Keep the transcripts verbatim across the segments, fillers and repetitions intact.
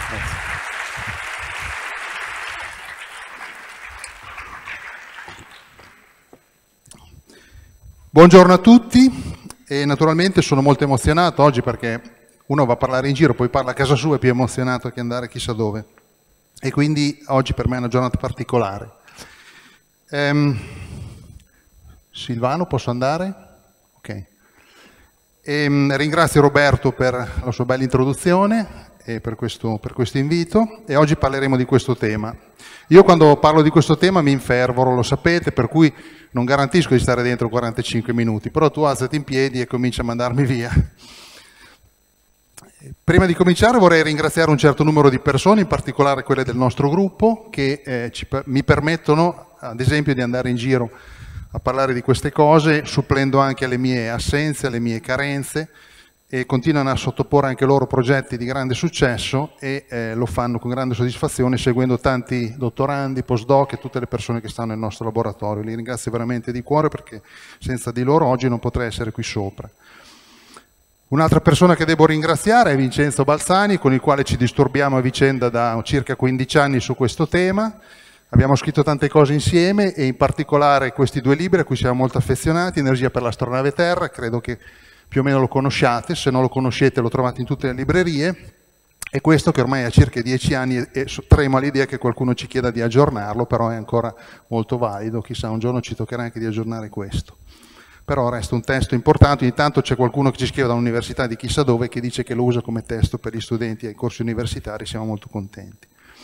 Grazie. Buongiorno a tutti e naturalmente sono molto emozionato oggi perché uno va a parlare in giro, poi parla a casa sua, è più emozionato che andare chissà dove. E quindi oggi per me è una giornata particolare. Ehm, Silvano, posso andare? Ok. Ehm, ringrazio Roberto per la sua bella introduzione e per questo, per questo invito, e oggi parleremo di questo tema. Io quando parlo di questo tema mi infervoro, lo sapete, per cui non garantisco di stare dentro quarantacinque minuti, però tu alzati in piedi e cominci a mandarmi via. Prima di cominciare vorrei ringraziare un certo numero di persone, in particolare quelle del nostro gruppo, che eh, ci, mi permettono ad esempio di andare in giro a parlare di queste cose, supplendo anche alle mie assenze, alle mie carenze, e continuano a sottoporre anche loro progetti di grande successo e eh, lo fanno con grande soddisfazione, seguendo tanti dottorandi, postdoc e tutte le persone che stanno nel nostro laboratorio. Li ringrazio veramente di cuore perché senza di loro oggi non potrei essere qui sopra. Un'altra persona che devo ringraziare è Vincenzo Balzani, con il quale ci disturbiamo a vicenda da circa quindici anni su questo tema. Abbiamo scritto tante cose insieme e in particolare questi due libri a cui siamo molto affezionati, Energia per l'astronave Terra, credo che più o meno lo conosciate, se non lo conoscete lo trovate in tutte le librerie, e questo che ormai ha circa dieci anni e tremo all'idea che qualcuno ci chieda di aggiornarlo, però è ancora molto valido, chissà un giorno ci toccherà anche di aggiornare questo. Però resta un testo importante, ogni tanto c'è qualcuno che ci scrive dall'università di chissà dove che dice che lo usa come testo per gli studenti ai corsi universitari, siamo molto contenti.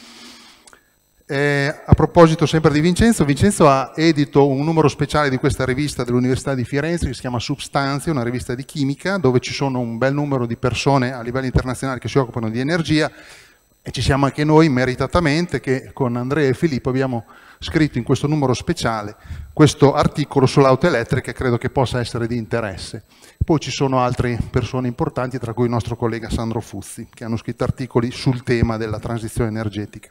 Eh, a proposito sempre di Vincenzo, Vincenzo ha edito un numero speciale di questa rivista dell'Università di Firenze che si chiama Substanze, una rivista di chimica dove ci sono un bel numero di persone a livello internazionale che si occupano di energia, e ci siamo anche noi meritatamente che con Andrea e Filippo abbiamo scritto in questo numero speciale questo articolo sull'auto elettrica, credo che possa essere di interesse. Poi ci sono altre persone importanti, tra cui il nostro collega Sandro Fuzzi, che hanno scritto articoli sul tema della transizione energetica.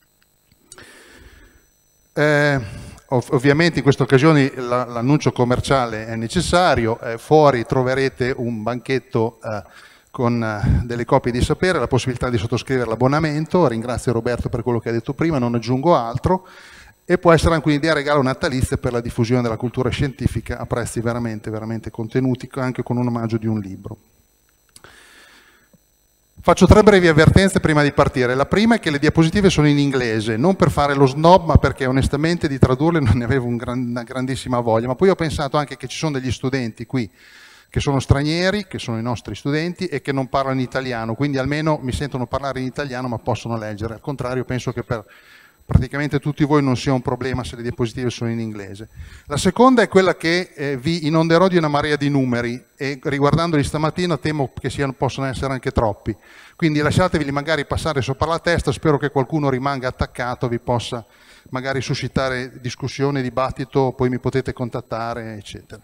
Eh, ov ovviamente in queste occasioni l'annuncio commerciale è necessario, eh, fuori troverete un banchetto eh, con eh, delle copie di sapere, la possibilità di sottoscrivere l'abbonamento, ringrazio Roberto per quello che ha detto prima, non aggiungo altro, e può essere anche un'idea regalo natalizia per la diffusione della cultura scientifica a prezzi veramente, veramente contenuti, anche con un omaggio di un libro. Faccio tre brevi avvertenze prima di partire. La prima è che le diapositive sono in inglese, non per fare lo snob, ma perché onestamente di tradurle non ne avevo un gran, una grandissima voglia. Ma poi ho pensato anche che ci sono degli studenti qui che sono stranieri, che sono i nostri studenti e che non parlano italiano, quindi almeno mi sentono parlare in italiano ma possono leggere. Al contrario, penso che per praticamente tutti voi non sia un problema se le diapositive sono in inglese. La seconda è quella che eh, vi inonderò di una marea di numeri e riguardandoli stamattina temo che siano, possano essere anche troppi, quindi lasciateveli magari passare sopra la testa, spero che qualcuno rimanga attaccato, vi possa magari suscitare discussione, dibattito, poi mi potete contattare eccetera.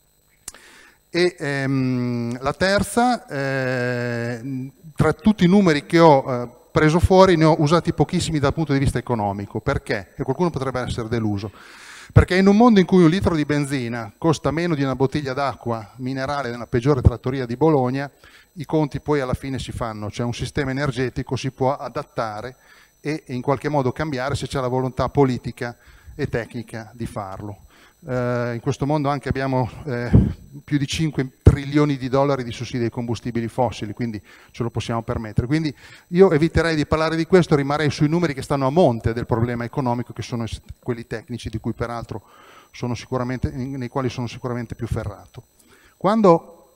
E ehm, la terza, eh, tra tutti i numeri che ho eh, preso fuori ne ho usati pochissimi dal punto di vista economico. Perché? E qualcuno potrebbe essere deluso. Perché in un mondo in cui un litro di benzina costa meno di una bottiglia d'acqua minerale nella peggiore trattoria di Bologna, i conti poi alla fine si fanno, cioè un sistema energetico si può adattare e in qualche modo cambiare se c'è la volontà politica e tecnica di farlo. Uh, in questo mondo anche abbiamo eh, più di cinque trilioni di dollari di sussidi ai combustibili fossili, quindi ce lo possiamo permettere. Quindi io eviterei di parlare di questo, rimarrei sui numeri che stanno a monte del problema economico, che sono quelli tecnici, di cui peraltro sono sicuramente, nei quali sono sicuramente più ferrato. Quando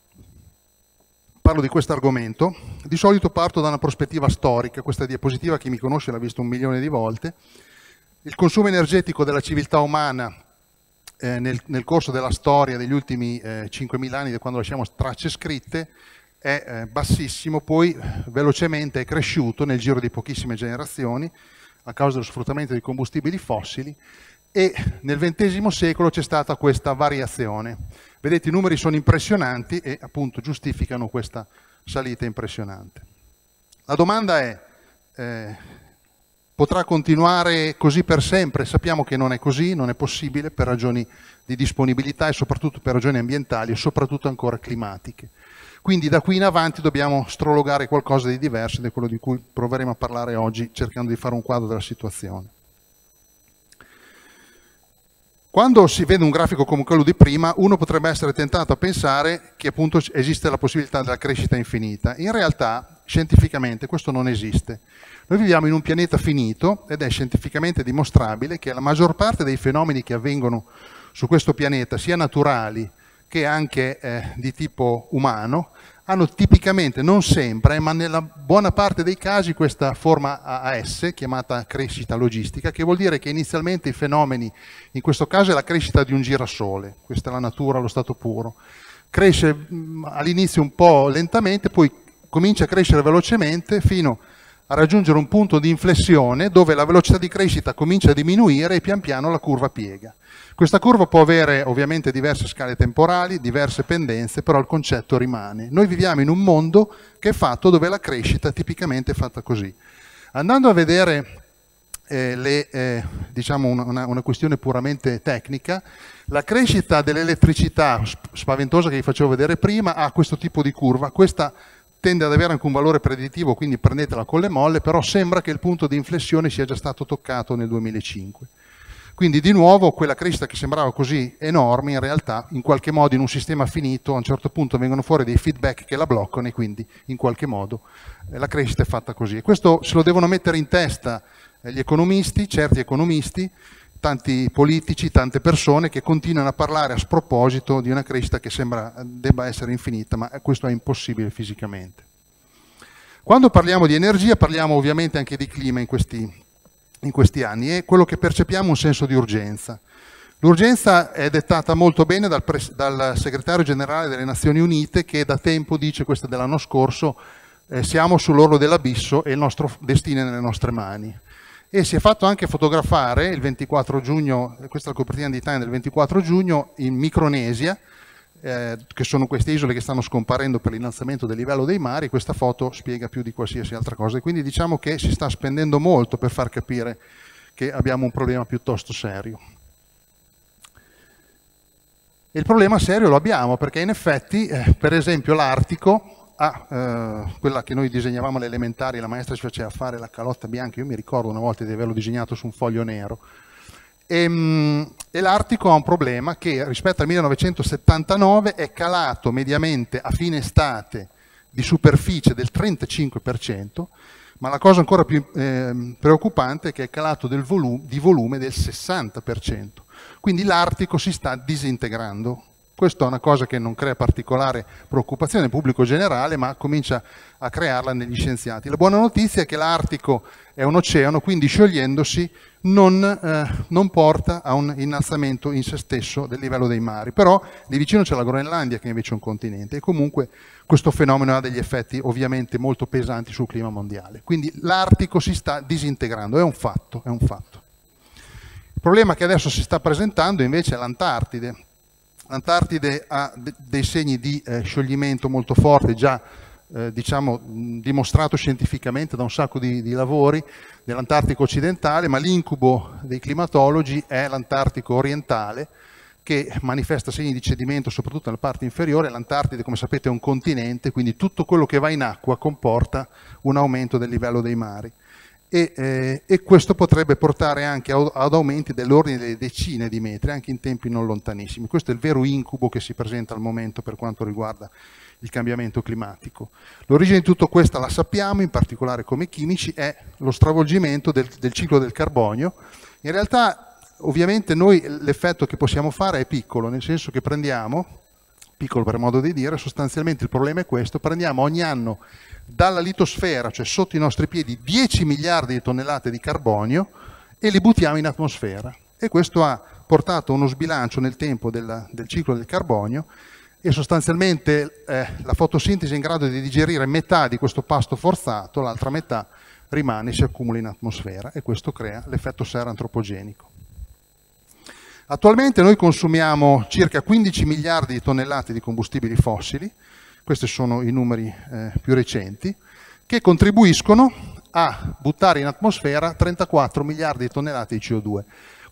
parlo di questo argomento, di solito parto da una prospettiva storica. Questa diapositiva, chi mi conosce l'ha vista un milione di volte. Il consumo energetico della civiltà umana Eh, nel, nel corso della storia degli ultimi eh, cinquemila anni, da quando lasciamo tracce scritte, è eh, bassissimo, poi velocemente è cresciuto nel giro di pochissime generazioni a causa dello sfruttamento dei combustibili fossili, e nel ventesimo secolo c'è stata questa variazione. Vedete, i numeri sono impressionanti e appunto giustificano questa salita impressionante. La domanda è eh, potrà continuare così per sempre? Sappiamo che non è così, non è possibile per ragioni di disponibilità e soprattutto per ragioni ambientali e soprattutto ancora climatiche. Quindi da qui in avanti dobbiamo strologare qualcosa di diverso, ed è quello di cui proveremo a parlare oggi, cercando di fare un quadro della situazione. Quando si vede un grafico come quello di prima, uno potrebbe essere tentato a pensare che appunto esiste la possibilità della crescita infinita. In realtà, scientificamente, questo non esiste. Noi viviamo in un pianeta finito ed è scientificamente dimostrabile che la maggior parte dei fenomeni che avvengono su questo pianeta, sia naturali che anche eh, di tipo umano, hanno tipicamente, non sempre, ma nella buona parte dei casi, questa forma A S, chiamata crescita logistica, che vuol dire che inizialmente i fenomeni, in questo caso è la crescita di un girasole, questa è la natura allo stato puro, cresce all'inizio un po' lentamente, poi comincia a crescere velocemente fino a raggiungere un punto di inflessione dove la velocità di crescita comincia a diminuire e pian piano la curva piega. Questa curva può avere ovviamente diverse scale temporali, diverse pendenze, però il concetto rimane. Noi viviamo in un mondo che è fatto dove la crescita tipicamente è fatta così. Andando a vedere eh, le, eh, diciamo una, una questione puramente tecnica, la crescita dell'elettricità spaventosa che vi facevo vedere prima ha questo tipo di curva. Questa tende ad avere anche un valore predittivo, quindi prendetela con le molle, però sembra che il punto di inflessione sia già stato toccato nel duemilacinque. Quindi di nuovo quella crescita che sembrava così enorme, in realtà in qualche modo in un sistema finito a un certo punto vengono fuori dei feedback che la bloccano e quindi in qualche modo eh, la crescita è fatta così. E questo se lo devono mettere in testa eh, gli economisti, certi economisti, tanti politici, tante persone che continuano a parlare a sproposito di una crescita che sembra debba essere infinita, ma questo è impossibile fisicamente. Quando parliamo di energia parliamo ovviamente anche di clima in questi in questi anni, è quello che percepiamo un senso di urgenza. L'urgenza è dettata molto bene dal, dal segretario generale delle Nazioni Unite, che da tempo dice, questo è dell'anno scorso, eh, siamo sull'orlo dell'abisso e il nostro destino è nelle nostre mani. E si è fatto anche fotografare il ventiquattro giugno, questa è la copertina di Time del ventiquattro giugno, in Micronesia, eh, che sono queste isole che stanno scomparendo per l'innalzamento del livello dei mari. Questa foto spiega più di qualsiasi altra cosa e quindi diciamo che si sta spendendo molto per far capire che abbiamo un problema piuttosto serio. E il problema serio lo abbiamo perché in effetti, eh, per esempio, l'Artico ha eh, quella che noi disegnavamo alle elementari, la maestra ci faceva fare la calotta bianca, io mi ricordo una volta di averlo disegnato su un foglio nero. E, e l'Artico ha un problema che rispetto al millenovecentosettantanove è calato mediamente a fine estate di superficie del trentacinque per cento, ma la cosa ancora più eh, preoccupante è che è calato del volu- di volume del sessanta per cento. Quindi l'Artico si sta disintegrando. Questa è una cosa che non crea particolare preoccupazione nel pubblico generale, ma comincia a crearla negli scienziati. La buona notizia è che l'Artico è un oceano, quindi sciogliendosi non, eh, non porta a un innalzamento in se stesso del livello dei mari. Però lì vicino c'è la Groenlandia, che invece è un continente, e comunque questo fenomeno ha degli effetti ovviamente molto pesanti sul clima mondiale. Quindi l'Artico si sta disintegrando, è un fatto, è un fatto. Il problema che adesso si sta presentando invece è l'Antartide. L'Antartide ha de dei segni di eh, scioglimento molto forti, già eh, diciamo, mh, dimostrato scientificamente da un sacco di, di lavori dell'Antartico occidentale, ma l'incubo dei climatologi è l'Antartico orientale, che manifesta segni di cedimento soprattutto nella parte inferiore. L'Antartide, come sapete, è un continente, quindi tutto quello che va in acqua comporta un aumento del livello dei mari. E, eh, e questo potrebbe portare anche a, ad aumenti dell'ordine delle decine di metri, anche in tempi non lontanissimi. Questo è il vero incubo che si presenta al momento per quanto riguarda il cambiamento climatico. L'origine di tutto questo la sappiamo, in particolare come chimici, è lo stravolgimento del, del ciclo del carbonio. In realtà, ovviamente, noi l'effetto che possiamo fare è piccolo, nel senso che prendiamo, piccolo per modo di dire, sostanzialmente il problema è questo, prendiamo ogni anno dalla litosfera, cioè sotto i nostri piedi, dieci miliardi di tonnellate di carbonio e li buttiamo in atmosfera. E questo ha portato uno sbilancio nel tempo del, del ciclo del carbonio e sostanzialmente eh, la fotosintesi è in grado di digerire metà di questo pasto forzato, l'altra metà rimane e si accumula in atmosfera e questo crea l'effetto serra antropogenico. Attualmente noi consumiamo circa quindici miliardi di tonnellate di combustibili fossili, questi sono i numeri eh, più recenti, che contribuiscono a buttare in atmosfera trentaquattro miliardi di tonnellate di C O due.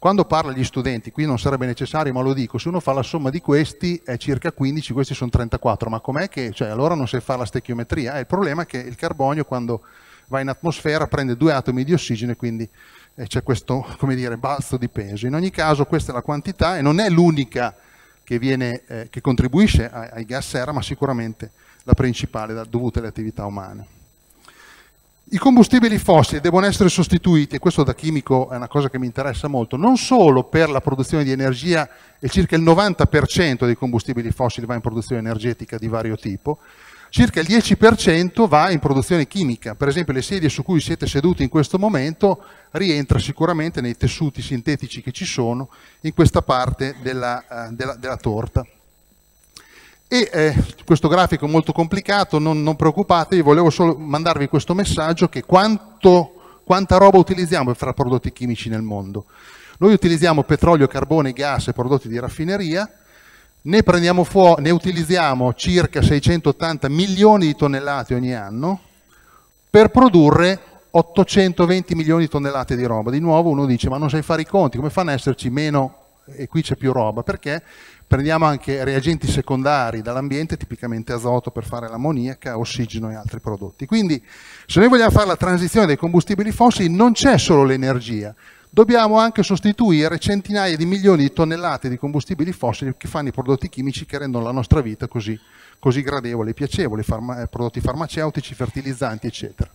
quando parla agli studenti, qui non sarebbe necessario, ma lo dico, se uno fa la somma di questi è circa quindici, questi sono trentaquattro, ma com'è che, cioè allora non sai fare la stechiometria? Eh, il problema è che il carbonio quando va in atmosfera prende due atomi di ossigeno e quindi eh, c'è questo, come dire, balzo di peso. In ogni caso questa è la quantità e non è l'unica che, viene, eh, che contribuisce ai, ai gas serra, ma sicuramente la principale da, dovuta alle attività umane. I combustibili fossili devono essere sostituiti, e questo da chimico è una cosa che mi interessa molto, non solo per la produzione di energia, e circa il novanta per cento dei combustibili fossili va in produzione energetica di vario tipo, circa il dieci per cento va in produzione chimica. Per esempio le sedie su cui siete seduti in questo momento rientra sicuramente nei tessuti sintetici che ci sono in questa parte della, uh, della, della torta. E eh, questo grafico è molto complicato, non, non preoccupatevi, volevo solo mandarvi questo messaggio che quanto, quanta roba utilizziamo per fare prodotti chimici nel mondo. Noi utilizziamo petrolio, carbone, gas e prodotti di raffineria, ne, prendiamo fuori, ne utilizziamo circa seicentottanta milioni di tonnellate ogni anno per produrre ottocentoventi milioni di tonnellate di roba. Di nuovo uno dice ma non sai fare i conti, come fanno ad esserci meno e qui c'è più roba? Perché prendiamo anche reagenti secondari dall'ambiente, tipicamente azoto per fare l'ammoniaca, ossigeno e altri prodotti. Quindi se noi vogliamo fare la transizione dei combustibili fossili non c'è solo l'energia, dobbiamo anche sostituire centinaia di milioni di tonnellate di combustibili fossili che fanno i prodotti chimici che rendono la nostra vita così, così gradevole e piacevole, farma, prodotti farmaceutici, fertilizzanti, eccetera.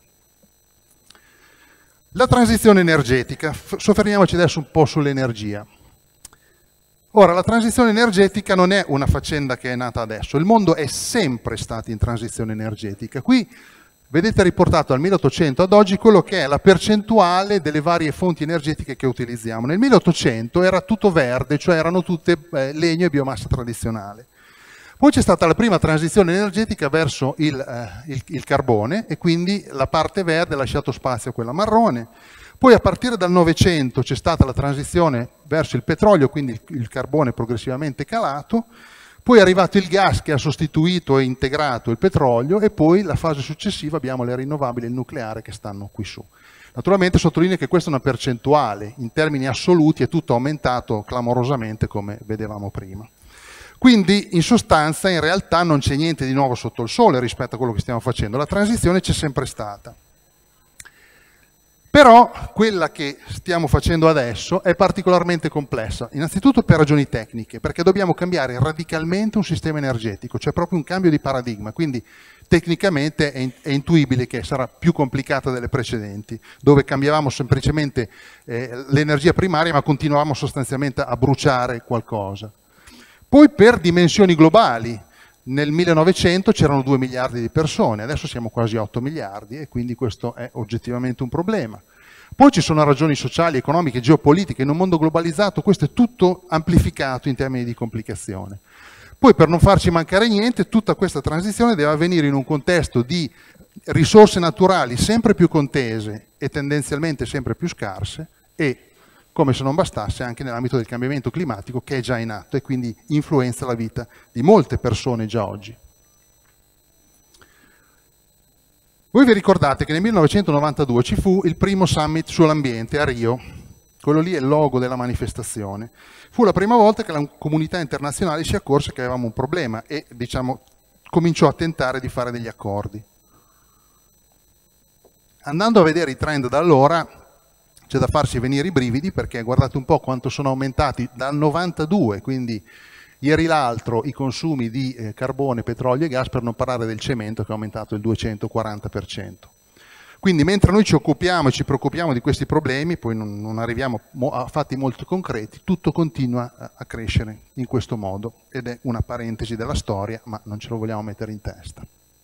La transizione energetica, soffermiamoci adesso un po' sull'energia. Ora, la transizione energetica non è una faccenda che è nata adesso, il mondo è sempre stato in transizione energetica. Qui vedete riportato dal milleottocento ad oggi quello che è la percentuale delle varie fonti energetiche che utilizziamo. Nel milleottocento era tutto verde, cioè erano tutte eh, legno e biomassa tradizionale. Poi c'è stata la prima transizione energetica verso il, eh, il, il carbone e quindi la parte verde ha lasciato spazio a quella marrone. Poi a partire dal Novecento c'è stata la transizione verso il petrolio, quindi il, il carbone progressivamente calato, poi è arrivato il gas che ha sostituito e integrato il petrolio e poi la fase successiva abbiamo le rinnovabili e il nucleare che stanno qui su. Naturalmente sottolineo che questa è una percentuale, in termini assoluti è tutto aumentato clamorosamente come vedevamo prima. Quindi in sostanza in realtà non c'è niente di nuovo sotto il sole rispetto a quello che stiamo facendo, la transizione c'è sempre stata. Però quella che stiamo facendo adesso è particolarmente complessa, innanzitutto per ragioni tecniche, perché dobbiamo cambiare radicalmente un sistema energetico, c'è proprio un cambio di paradigma, quindi tecnicamente è, è intuibile che sarà più complicata delle precedenti, dove cambiavamo semplicemente eh, l'energia primaria ma continuavamo sostanzialmente a bruciare qualcosa. Poi per dimensioni globali, nel millenovecento c'erano due miliardi di persone, adesso siamo quasi otto miliardi e quindi questo è oggettivamente un problema. Poi ci sono ragioni sociali, economiche, geopolitiche, in un mondo globalizzato questo è tutto amplificato in termini di complicazione. Poi per non farci mancare niente, tutta questa transizione deve avvenire in un contesto di risorse naturali sempre più contese e tendenzialmente sempre più scarse e, come se non bastasse, anche nell'ambito del cambiamento climatico che è già in atto e quindi influenza la vita di molte persone già oggi. Voi vi ricordate che nel millenovecentonovantadue ci fu il primo summit sull'ambiente a Rio, quello lì è il logo della manifestazione. Fu la prima volta che la comunità internazionale si accorse che avevamo un problema e, diciamo, cominciò a tentare di fare degli accordi. Andando a vedere i trend da allora, c'è da farsi venire i brividi perché guardate un po' quanto sono aumentati dal novantadue, quindi ieri l'altro, i consumi di eh, carbone, petrolio e gas, per non parlare del cemento che è aumentato il duecentoquaranta per cento. Quindi mentre noi ci occupiamo e ci preoccupiamo di questi problemi, poi non, non arriviamo a fatti molto concreti, tutto continua a, a crescere in questo modo ed è una parentesi della storia, ma non ce lo vogliamo mettere in testa.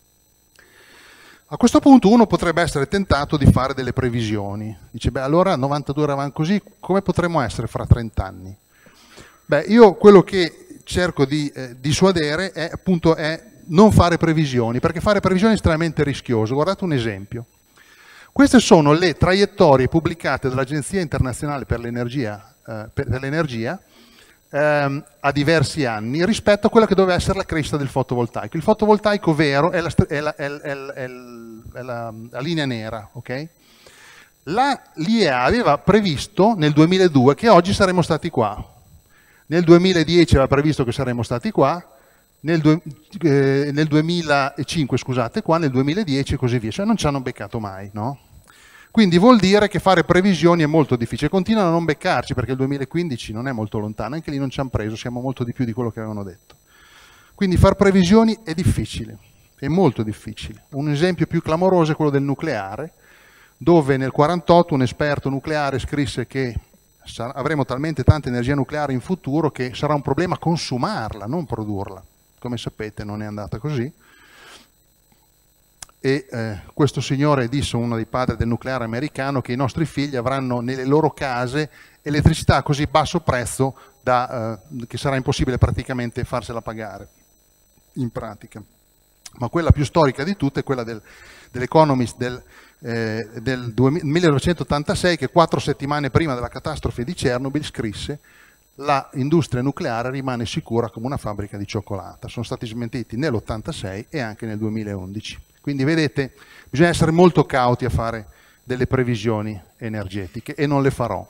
A questo punto uno potrebbe essere tentato di fare delle previsioni. Dice, beh, allora a novantadue eravamo così, come potremmo essere fra trent'anni? Beh, io quello che cerco di eh, dissuadere è appunto è non fare previsioni, perché fare previsioni è estremamente rischioso. Guardate un esempio. Queste sono le traiettorie pubblicate dall'Agenzia Internazionale per l'Energia eh, per l'energia ehm, a diversi anni rispetto a quella che doveva essere la crescita del fotovoltaico. Il fotovoltaico vero è la, è la, è la, è la, è la, la linea nera, ok? L'I E A aveva previsto nel duemiladue che oggi saremmo stati qua, nel duemiladieci aveva previsto che saremmo stati qua, nel, due, eh, nel duemilacinque scusate qua, nel duemiladieci e così via, cioè non ci hanno beccato mai, no? Quindi vuol dire che fare previsioni è molto difficile, continuano a non beccarci perché il duemilaquindici non è molto lontano, anche lì non ci hanno preso, siamo molto di più di quello che avevano detto. Quindi fare previsioni è difficile, è molto difficile. Un esempio più clamoroso è quello del nucleare, dove nel quarantotto un esperto nucleare scrisse che avremo talmente tanta energia nucleare in futuro che sarà un problema consumarla, non produrla. Come sapete non è andata così. E eh, questo signore disse, uno dei padri del nucleare americano, che i nostri figli avranno nelle loro case elettricità a così basso prezzo da, eh, che sarà impossibile praticamente farsela pagare, in pratica. Ma quella più storica di tutte è quella del, dell'Economist del Eh, del millenovecentottantasei, che quattro settimane prima della catastrofe di Chernobyl scrisse: la industria nucleare rimane sicura come una fabbrica di cioccolata. Sono stati smentiti nell'ottantasei e anche nel duemilaundici. Quindi vedete, bisogna essere molto cauti a fare delle previsioni energetiche e non le farò.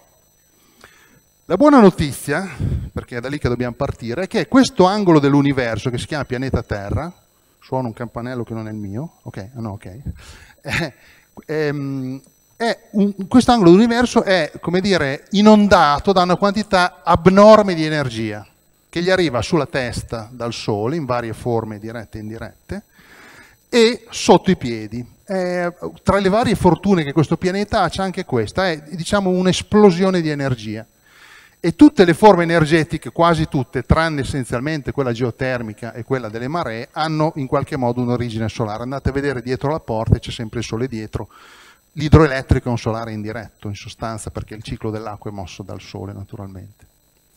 La buona notizia, perché è da lì che dobbiamo partire, è che questo angolo dell'universo che si chiama pianeta Terra, suona un campanello che non è il mio, ok, no, ok, eh, Ehm, è un, quest'angolo dell'universo è, come dire, inondato da una quantità abnorme di energia che gli arriva sulla testa dal Sole in varie forme dirette e indirette e sotto i piedi. Eh, tra le varie fortune che questo pianeta ha c'è anche questa, è diciamo un'esplosione di energia. E tutte le forme energetiche, quasi tutte, tranne essenzialmente quella geotermica e quella delle maree, hanno in qualche modo un'origine solare. Andate a vedere dietro la porta, c'è sempre il sole dietro. L'idroelettrico è un solare indiretto, in sostanza, perché il ciclo dell'acqua è mosso dal sole, naturalmente.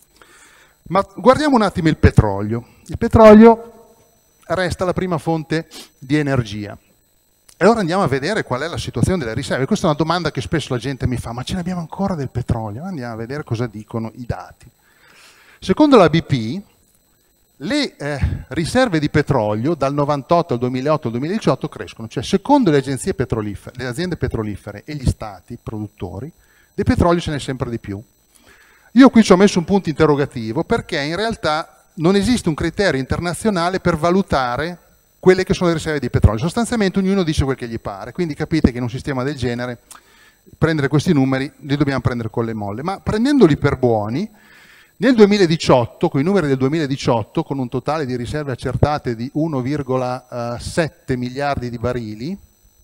Ma guardiamo un attimo il petrolio. Il petrolio resta la prima fonte di energia. E ora andiamo a vedere qual è la situazione delle riserve. Questa è una domanda che spesso la gente mi fa: ma ce ne abbiamo ancora del petrolio? Andiamo a vedere cosa dicono i dati. Secondo la B P, le eh, riserve di petrolio dal novantotto al duemilaotto al duemiladiciotto crescono, cioè secondo le agenzie petrolifere, le aziende petrolifere e gli stati produttori, di petrolio ce n'è sempre di più. Io qui ci ho messo un punto interrogativo perché in realtà non esiste un criterio internazionale per valutare quelle che sono le riserve di petrolio. Sostanzialmente ognuno dice quel che gli pare, quindi capite che in un sistema del genere prendere questi numeri li dobbiamo prendere con le molle, ma prendendoli per buoni, nel duemiladiciotto, con i numeri del duemiladiciotto, con un totale di riserve accertate di uno virgola sette miliardi di barili,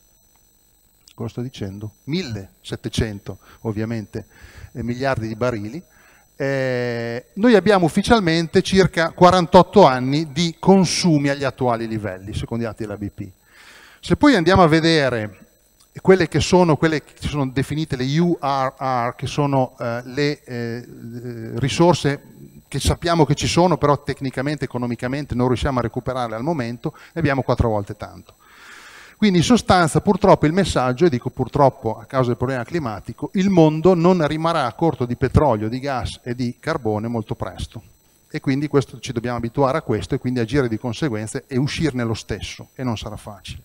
cosa sto dicendo? millesettecento ovviamente eh, miliardi di barili, Eh, noi abbiamo ufficialmente circa quarantotto anni di consumi agli attuali livelli, secondo i dati della B P. Se poi andiamo a vedere quelle che sono, quelle che sono definite le U R R, che sono eh, le eh, risorse che sappiamo che ci sono, però tecnicamente, economicamente non riusciamo a recuperarle al momento, ne abbiamo quattro volte tanto. Quindi in sostanza purtroppo il messaggio, e dico purtroppo a causa del problema climatico, il mondo non rimarrà a corto di petrolio, di gas e di carbone molto presto. E quindi questo, ci dobbiamo abituare a questo e quindi agire di conseguenza e uscirne lo stesso, e non sarà facile.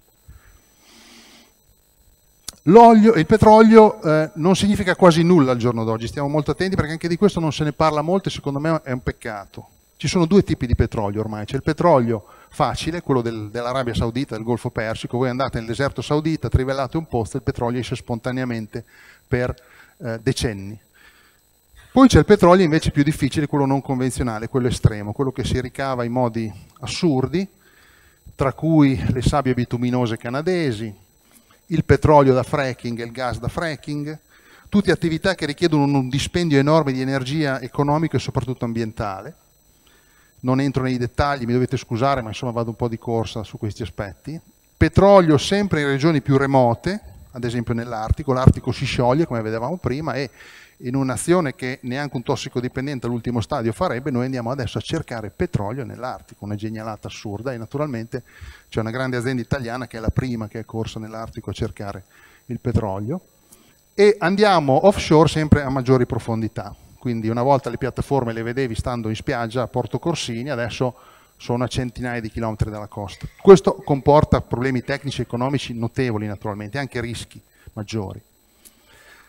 L'olio e il petrolio eh, non significa quasi nulla al giorno d'oggi, stiamo molto attenti perché anche di questo non se ne parla molto e secondo me è un peccato. Ci sono due tipi di petrolio ormai, c'è il petrolio facile, quello del, dell'Arabia Saudita, del Golfo Persico, voi andate nel deserto saudita, trivellate un posto e il petrolio esce spontaneamente per eh, decenni. Poi c'è il petrolio invece più difficile, quello non convenzionale, quello estremo, quello che si ricava in modi assurdi, tra cui le sabbie bituminose canadesi, il petrolio da fracking e il gas da fracking, tutte attività che richiedono un dispendio enorme di energia economico e soprattutto ambientale. Non entro nei dettagli, mi dovete scusare, ma insomma vado un po' di corsa su questi aspetti. Petrolio sempre in regioni più remote, ad esempio nell'Artico, l'Artico si scioglie come vedevamo prima e in un'azione che neanche un tossicodipendente all'ultimo stadio farebbe, noi andiamo adesso a cercare petrolio nell'Artico, una genialata assurda, e naturalmente c'è una grande azienda italiana che è la prima che è corsa nell'Artico a cercare il petrolio, e andiamo offshore sempre a maggiori profondità. Quindi una volta le piattaforme le vedevi stando in spiaggia a Porto Corsini, adesso sono a centinaia di chilometri dalla costa. Questo comporta problemi tecnici e economici notevoli naturalmente, anche rischi maggiori.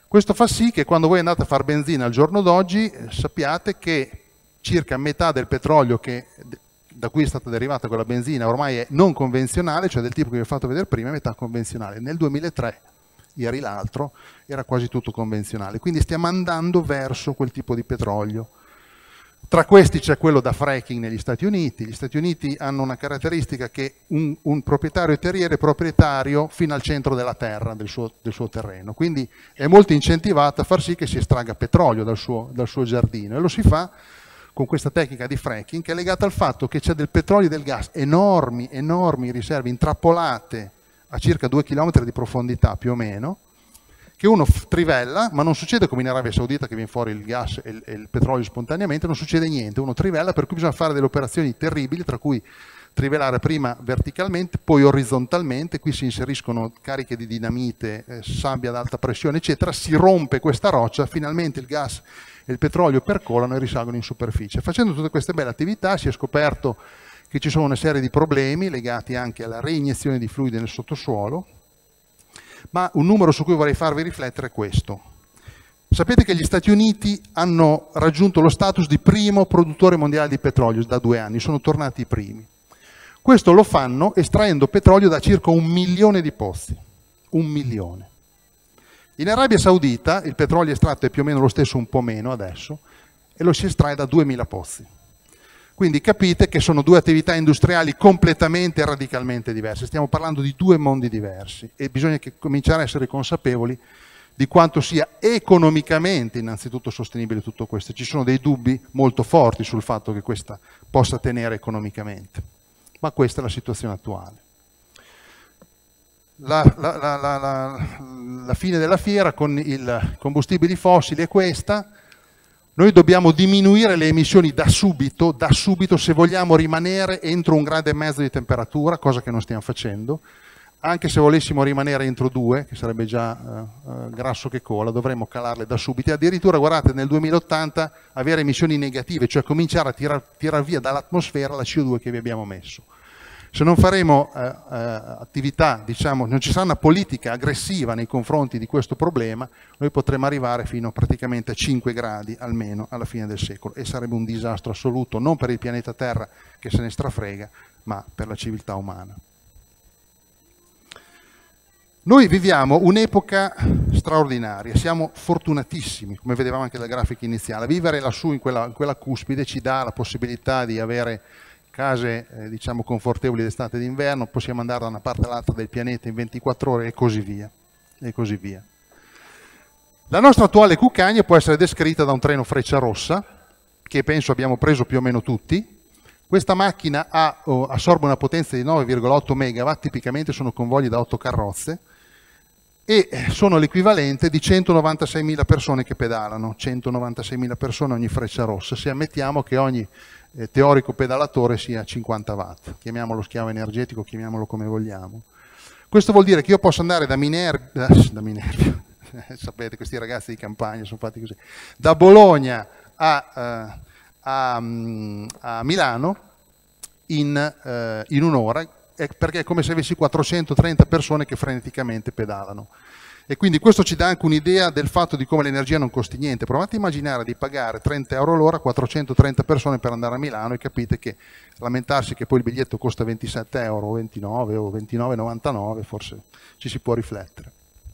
Questo fa sì che quando voi andate a fare benzina al giorno d'oggi sappiate che circa metà del petrolio che, da cui è stata derivata quella benzina ormai è non convenzionale, cioè del tipo che vi ho fatto vedere prima, è metà convenzionale. Nel duemilatré, ieri l'altro, era quasi tutto convenzionale. Quindi stiamo andando verso quel tipo di petrolio. Tra questi c'è quello da fracking negli Stati Uniti. Gli Stati Uniti hanno una caratteristica che un, un proprietario terriero è proprietario fino al centro della terra, del suo, del suo terreno. Quindi è molto incentivato a far sì che si estragga petrolio dal suo, dal suo giardino, e lo si fa con questa tecnica di fracking che è legata al fatto che c'è del petrolio e del gas, enormi, enormi riserve intrappolate a circa due chilometri di profondità più o meno, che uno trivella, ma non succede come in Arabia Saudita che viene fuori il gas e il, e il petrolio spontaneamente, non succede niente, uno trivella, per cui bisogna fare delle operazioni terribili, tra cui trivellare prima verticalmente, poi orizzontalmente, qui si inseriscono cariche di dinamite, eh, sabbia ad alta pressione, eccetera, si rompe questa roccia, finalmente il gas e il petrolio percolano e risalgono in superficie. Facendo tutte queste belle attività si è scoperto che ci sono una serie di problemi legati anche alla reiniezione di fluidi nel sottosuolo, ma un numero su cui vorrei farvi riflettere è questo. Sapete che gli Stati Uniti hanno raggiunto lo status di primo produttore mondiale di petrolio da due anni, sono tornati i primi. Questo lo fanno estraendo petrolio da circa un milione di pozzi, un milione. In Arabia Saudita il petrolio estratto è più o meno lo stesso, un po' meno adesso, e lo si estrae da duemila pozzi. Quindi capite che sono due attività industriali completamente e radicalmente diverse. Stiamo parlando di due mondi diversi e bisogna che cominciare a essere consapevoli di quanto sia economicamente innanzitutto sostenibile tutto questo. Ci sono dei dubbi molto forti sul fatto che questa possa tenere economicamente, ma questa è la situazione attuale. La, la, la, la, la, la fine della fiera con i combustibili fossili è questa. Noi dobbiamo diminuire le emissioni da subito, da subito se vogliamo rimanere entro un grado e mezzo di temperatura, cosa che non stiamo facendo. Anche se volessimo rimanere entro due, che sarebbe già uh, uh, grasso che cola, dovremmo calarle da subito. E addirittura, guardate, nel duemilaottanta avere emissioni negative, cioè cominciare a tirar, tirar via dall'atmosfera la C O due che vi abbiamo messo. Se non faremo uh, uh, attività, diciamo, non ci sarà una politica aggressiva nei confronti di questo problema, noi potremo arrivare fino praticamente a cinque gradi almeno alla fine del secolo, e sarebbe un disastro assoluto, non per il pianeta Terra che se ne strafrega, ma per la civiltà umana. Noi viviamo un'epoca straordinaria, siamo fortunatissimi, come vedevamo anche dalla grafica iniziale. Vivere lassù in quella, in quella cuspide ci dà la possibilità di avere case eh, diciamo confortevoli d'estate e d'inverno, possiamo andare da una parte all'altra del pianeta in ventiquattro ore e così via, e così via. La nostra attuale cuccagna può essere descritta da un treno Frecciarossa, che penso abbiamo preso più o meno tutti. Questa macchina ha, oh, assorbe una potenza di nove virgola otto megawatt, tipicamente sono convogli da otto carrozze, e sono l'equivalente di centonovantaseimila persone che pedalano, centonovantaseimila persone ogni Frecciarossa, se ammettiamo che ogni eh, teorico pedalatore sia cinquanta watt, chiamiamolo schiavo energetico, chiamiamolo come vogliamo. Questo vuol dire che io posso andare da Minervia, da Minervia sapete, questi ragazzi di campagna sono fatti così, da Bologna a, uh, a, um, a Milano in, uh, in un'ora, perché è come se avessi quattrocentotrenta persone che freneticamente pedalano. E quindi questo ci dà anche un'idea del fatto di come l'energia non costi niente. Provate a immaginare di pagare trenta euro l'ora a quattrocentotrenta persone per andare a Milano e capite che lamentarsi che poi il biglietto costa ventisette euro o ventinove o ventinove virgola novantanove, forse ci si può riflettere.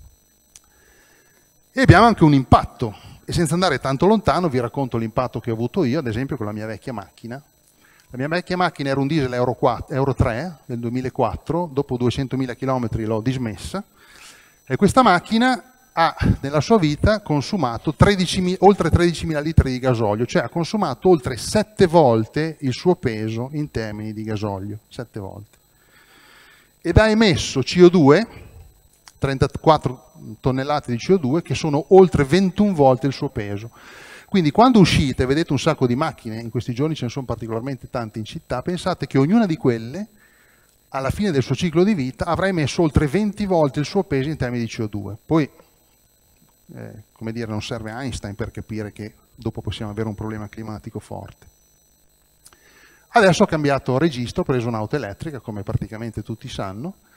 E abbiamo anche un impatto, e senza andare tanto lontano vi racconto l'impatto che ho avuto io, ad esempio con la mia vecchia macchina. La mia vecchia macchina era un diesel Euro, quattro, Euro tre del duemilaquattro, dopo duecentomila chilometri l'ho dismessa, e questa macchina ha nella sua vita consumato tredici, oltre tredicimila litri di gasolio, cioè ha consumato oltre sette volte il suo peso in termini di gasolio, sette volte. Ed ha emesso C O due, trentaquattro tonnellate di C O due, che sono oltre ventuno volte il suo peso. Quindi quando uscite e vedete un sacco di macchine, in questi giorni ce ne sono particolarmente tante in città, pensate che ognuna di quelle, alla fine del suo ciclo di vita, avrà emesso oltre venti volte il suo peso in termini di C O due. Poi, eh, come dire, non serve Einstein per capire che dopo possiamo avere un problema climatico forte. Adesso ho cambiato registro, ho preso un'auto elettrica, come praticamente tutti sanno,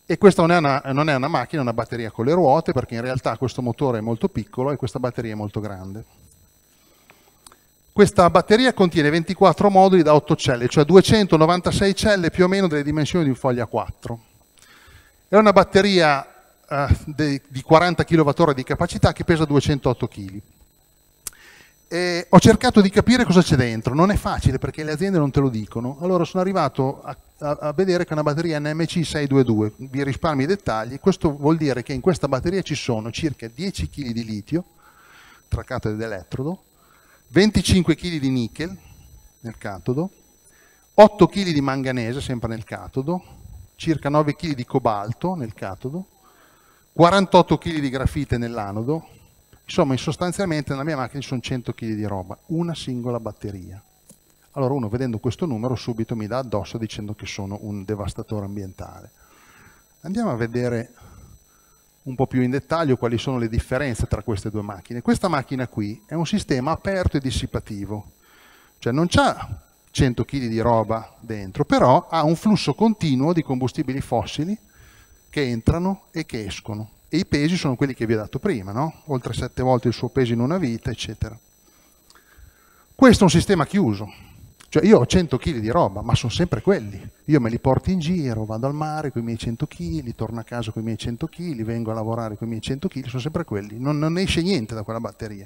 E questa non è, una, non è una macchina, è una batteria con le ruote, perché in realtà questo motore è molto piccolo e questa batteria è molto grande. Questa batteria contiene ventiquattro moduli da otto celle, cioè duecentonovantasei celle più o meno delle dimensioni di un foglio A quattro. È una batteria eh, de, di quaranta chilowattora di capacità che pesa duecentootto chili. E ho cercato di capire cosa c'è dentro, non è facile perché le aziende non te lo dicono. Allora sono arrivato a, a, a vedere che è una batteria N M C seicentoventidue, vi risparmio i dettagli. Questo vuol dire che in questa batteria ci sono circa dieci chili di litio, tra catodo ed elettrodo, venticinque chili di nickel nel catodo, otto chili di manganese sempre nel catodo, circa nove chili di cobalto nel catodo, quarantotto chili di grafite nell'anodo. Insomma, sostanzialmente nella mia macchina ci sono cento chili di roba, una singola batteria. Allora uno vedendo questo numero subito mi dà addosso dicendo che sono un devastatore ambientale. Andiamo a vedere un po' più in dettaglio quali sono le differenze tra queste due macchine. Questa macchina qui è un sistema aperto e dissipativo, cioè non c'ha cento chili di roba dentro, però ha un flusso continuo di combustibili fossili che entrano e che escono. E i pesi sono quelli che vi ho dato prima, no? Oltre sette volte il suo peso in una vita, eccetera. Questo è un sistema chiuso. Cioè io ho cento chili di roba, ma sono sempre quelli. Io me li porto in giro, vado al mare con i miei cento chili, torno a casa con i miei cento chili, vengo a lavorare con i miei cento chili, sono sempre quelli. Non, non esce niente da quella batteria.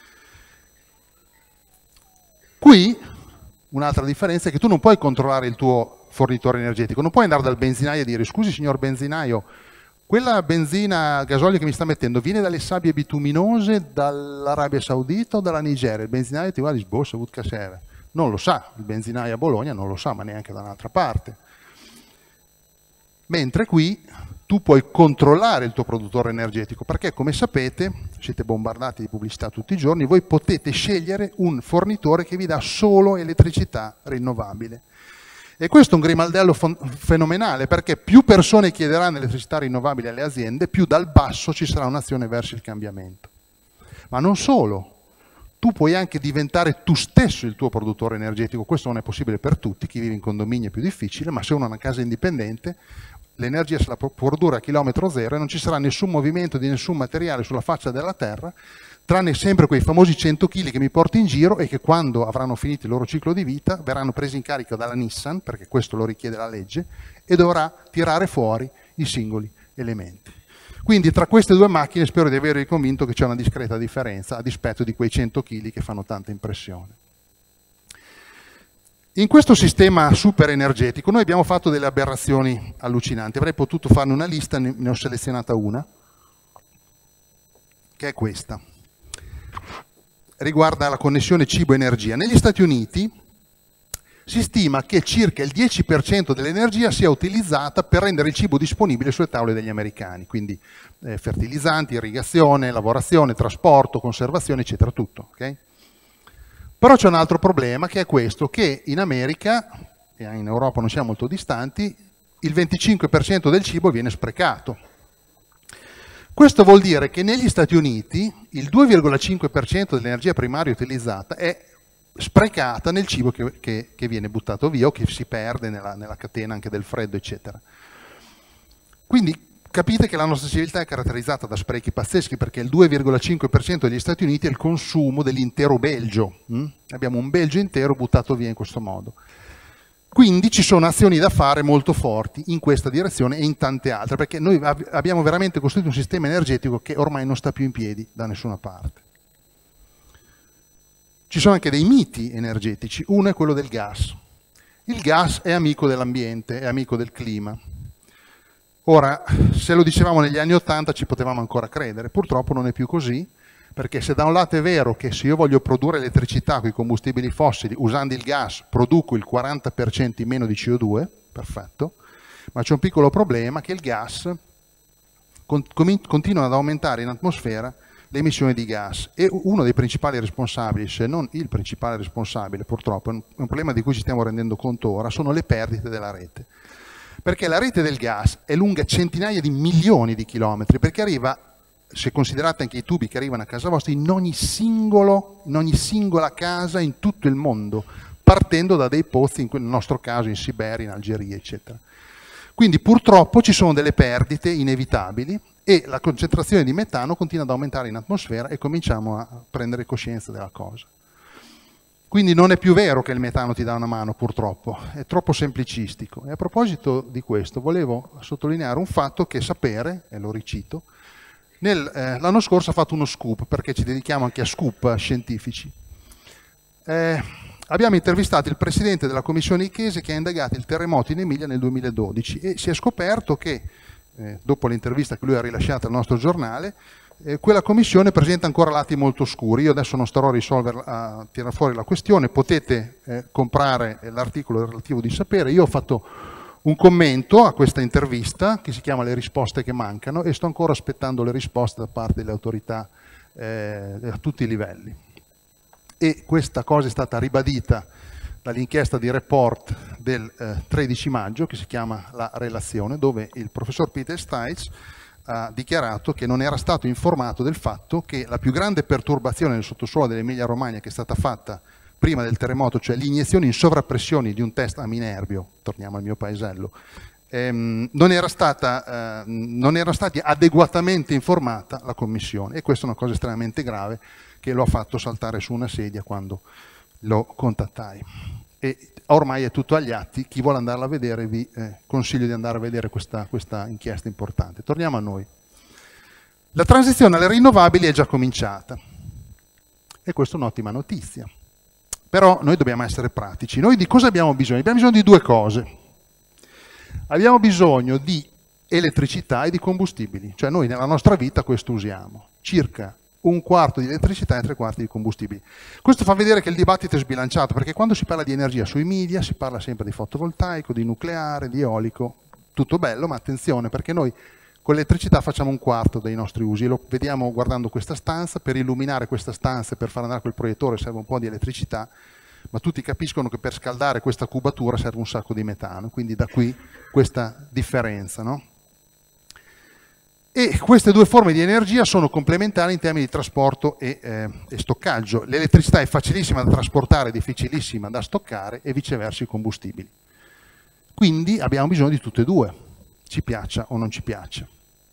Qui un'altra differenza è che tu non puoi controllare il tuo fornitore energetico, non puoi andare dal benzinaio e dire scusi signor benzinaio, quella benzina gasolio che mi sta mettendo viene dalle sabbie bituminose dall'Arabia Saudita o dalla Nigeria? Il benzinaio ti guarda e dice, boh, savut che serve. Non lo sa, il benzinaio a Bologna non lo sa, ma neanche da un'altra parte. Mentre qui tu puoi controllare il tuo produttore energetico, perché come sapete, siete bombardati di pubblicità tutti i giorni, voi potete scegliere un fornitore che vi dà solo elettricità rinnovabile. E questo è un grimaldello fenomenale, perché più persone chiederanno elettricità rinnovabile alle aziende, più dal basso ci sarà un'azione verso il cambiamento. Ma non solo, tu puoi anche diventare tu stesso il tuo produttore energetico. Questo non è possibile per tutti, chi vive in condominio è più difficile, ma se uno ha una casa indipendente, l'energia se la può produrre a chilometro zero e non ci sarà nessun movimento di nessun materiale sulla faccia della terra, tranne sempre quei famosi cento chili che mi porto in giro e che quando avranno finito il loro ciclo di vita verranno presi in carico dalla Nissan, perché questo lo richiede la legge, e dovrà tirare fuori i singoli elementi. Quindi tra queste due macchine spero di avervi convinto che c'è una discreta differenza a dispetto di quei cento chili che fanno tanta impressione. In questo sistema super energetico noi abbiamo fatto delle aberrazioni allucinanti. Avrei potuto farne una lista, ne ho selezionata una, che è questa. Riguarda la connessione cibo-energia. Negli Stati Uniti si stima che circa il dieci per cento dell'energia sia utilizzata per rendere il cibo disponibile sulle tavole degli americani, quindi eh, fertilizzanti, irrigazione, lavorazione, trasporto, conservazione, eccetera, tutto. Okay? Però c'è un altro problema che è questo, che in America, e in Europa non siamo molto distanti, il venticinque per cento del cibo viene sprecato. Questo vuol dire che negli Stati Uniti il due virgola cinque per cento dell'energia primaria utilizzata è sprecata nel cibo che, che, che viene buttato via o che si perde nella, nella catena anche del freddo, eccetera. Quindi capite che la nostra civiltà è caratterizzata da sprechi pazzeschi, perché il due virgola cinque per cento degli Stati Uniti è il consumo dell'intero Belgio. Mm? Abbiamo un Belgio intero buttato via in questo modo. Quindi ci sono azioni da fare molto forti in questa direzione e in tante altre, perché noi abbiamo veramente costruito un sistema energetico che ormai non sta più in piedi da nessuna parte. Ci sono anche dei miti energetici, uno è quello del gas. Il gas è amico dell'ambiente, è amico del clima. Ora, se lo dicevamo negli anni Ottanta ci potevamo ancora credere, purtroppo non è più così, perché se da un lato è vero che se io voglio produrre elettricità con i combustibili fossili usando il gas produco il quaranta per cento in meno di C O due, perfetto, ma c'è un piccolo problema che il gas continua ad aumentare in atmosfera le emissioni di gas e uno dei principali responsabili, se non il principale responsabile purtroppo, è un problema di cui ci stiamo rendendo conto ora, sono le perdite della rete. Perché la rete del gas è lunga centinaia di milioni di chilometri, perché arriva, se considerate anche i tubi che arrivano a casa vostra, in ogni, singolo, in ogni singola casa in tutto il mondo, partendo da dei pozzi, in nel nostro caso in Siberia, in Algeria, eccetera. Quindi purtroppo ci sono delle perdite inevitabili e la concentrazione di metano continua ad aumentare in atmosfera e cominciamo a prendere coscienza della cosa. Quindi non è più vero che il metano ti dà una mano, purtroppo, è troppo semplicistico. E a proposito di questo volevo sottolineare un fatto che Sapere, e lo ricito, eh, l'anno scorso ha fatto uno scoop, perché ci dedichiamo anche a scoop scientifici. Eh, abbiamo intervistato il presidente della commissione Ichese che ha indagato il terremoto in Emilia nel duemiladodici e si è scoperto che, eh, dopo l'intervista che lui ha rilasciato al nostro giornale, Eh, quella commissione presenta ancora lati molto oscuri. Io adesso non starò a risolvere, a tirare fuori la questione, potete eh, comprare l'articolo relativo di Sapere. Io ho fatto un commento a questa intervista che si chiama Le risposte che mancano e sto ancora aspettando le risposte da parte delle autorità eh, a tutti i livelli. E questa cosa è stata ribadita dall'inchiesta di report del eh, tredici maggio che si chiama La Relazione, dove il professor Peter Stites ha dichiarato che non era stato informato del fatto che la più grande perturbazione nel sottosuolo dell'Emilia Romagna che è stata fatta prima del terremoto, cioè l'iniezione in sovrappressioni di un test a Minerbio, torniamo al mio paesello, ehm, non, era stata, eh, non era stati adeguatamente informata la Commissione, e questa è una cosa estremamente grave che lo ha fatto saltare su una sedia quando lo contattai. E ormai è tutto agli atti, chi vuole andarla a vedere vi eh, consiglio di andare a vedere questa, questa inchiesta importante. Torniamo a noi. La transizione alle rinnovabili è già cominciata e questa è un'ottima notizia. Però noi dobbiamo essere pratici. Noi di cosa abbiamo bisogno? Abbiamo bisogno di due cose. Abbiamo bisogno di elettricità e di combustibili, cioè noi nella nostra vita questo usiamo, circa un quarto di elettricità e tre quarti di combustibili. Questo fa vedere che il dibattito è sbilanciato, perché quando si parla di energia sui media si parla sempre di fotovoltaico, di nucleare, di eolico, tutto bello, ma attenzione, perché noi con l'elettricità facciamo un quarto dei nostri usi, lo vediamo guardando questa stanza. Per illuminare questa stanza e per far andare quel proiettore serve un po' di elettricità, ma tutti capiscono che per scaldare questa cubatura serve un sacco di metano, quindi da qui questa differenza, no? E queste due forme di energia sono complementari in termini di trasporto e, eh, e stoccaggio. L'elettricità è facilissima da trasportare, difficilissima da stoccare, e viceversa i combustibili. Quindi abbiamo bisogno di tutte e due, ci piaccia o non ci piaccia.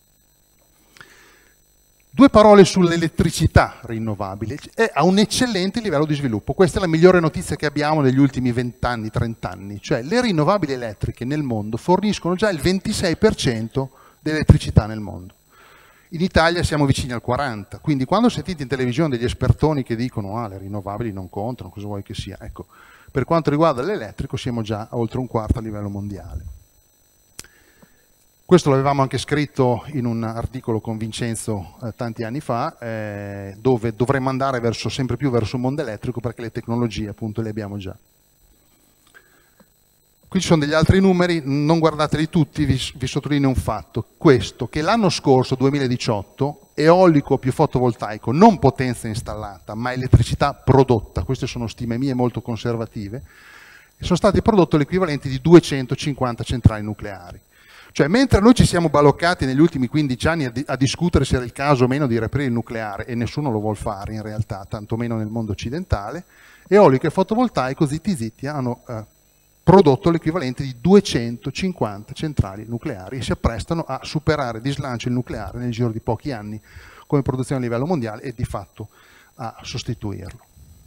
Due parole sull'elettricità rinnovabile. È a un eccellente livello di sviluppo. Questa è la migliore notizia che abbiamo negli ultimi vent'anni, trent'anni. Cioè le rinnovabili elettriche nel mondo forniscono già il ventisei per cento dell'elettricità nel mondo. In Italia siamo vicini al quaranta per cento, quindi quando sentite in televisione degli espertoni che dicono ah, le rinnovabili non contano, cosa vuoi che sia, ecco, per quanto riguarda l'elettrico siamo già a oltre un quarto a livello mondiale. Questo l'avevamo anche scritto in un articolo con Vincenzo eh, tanti anni fa, eh, dove dovremmo andare verso, sempre più verso un mondo elettrico, perché le tecnologie appunto le abbiamo già. Qui ci sono degli altri numeri, non guardateli tutti, vi, vi sottolineo un fatto, questo, che l'anno scorso, duemiladiciotto, eolico più fotovoltaico, non potenza installata, ma elettricità prodotta, queste sono stime mie molto conservative, sono stati prodotti l'equivalente di duecentocinquanta centrali nucleari. Cioè, mentre noi ci siamo baloccati negli ultimi quindici anni a, di, a discutere se era il caso o meno di riaprire il nucleare, e nessuno lo vuol fare in realtà, tantomeno nel mondo occidentale, eolico e fotovoltaico zitti zitti hanno eh, prodotto l'equivalente di duecentocinquanta centrali nucleari e si apprestano a superare di slancio il nucleare nel giro di pochi anni come produzione a livello mondiale e di fatto a sostituirlo.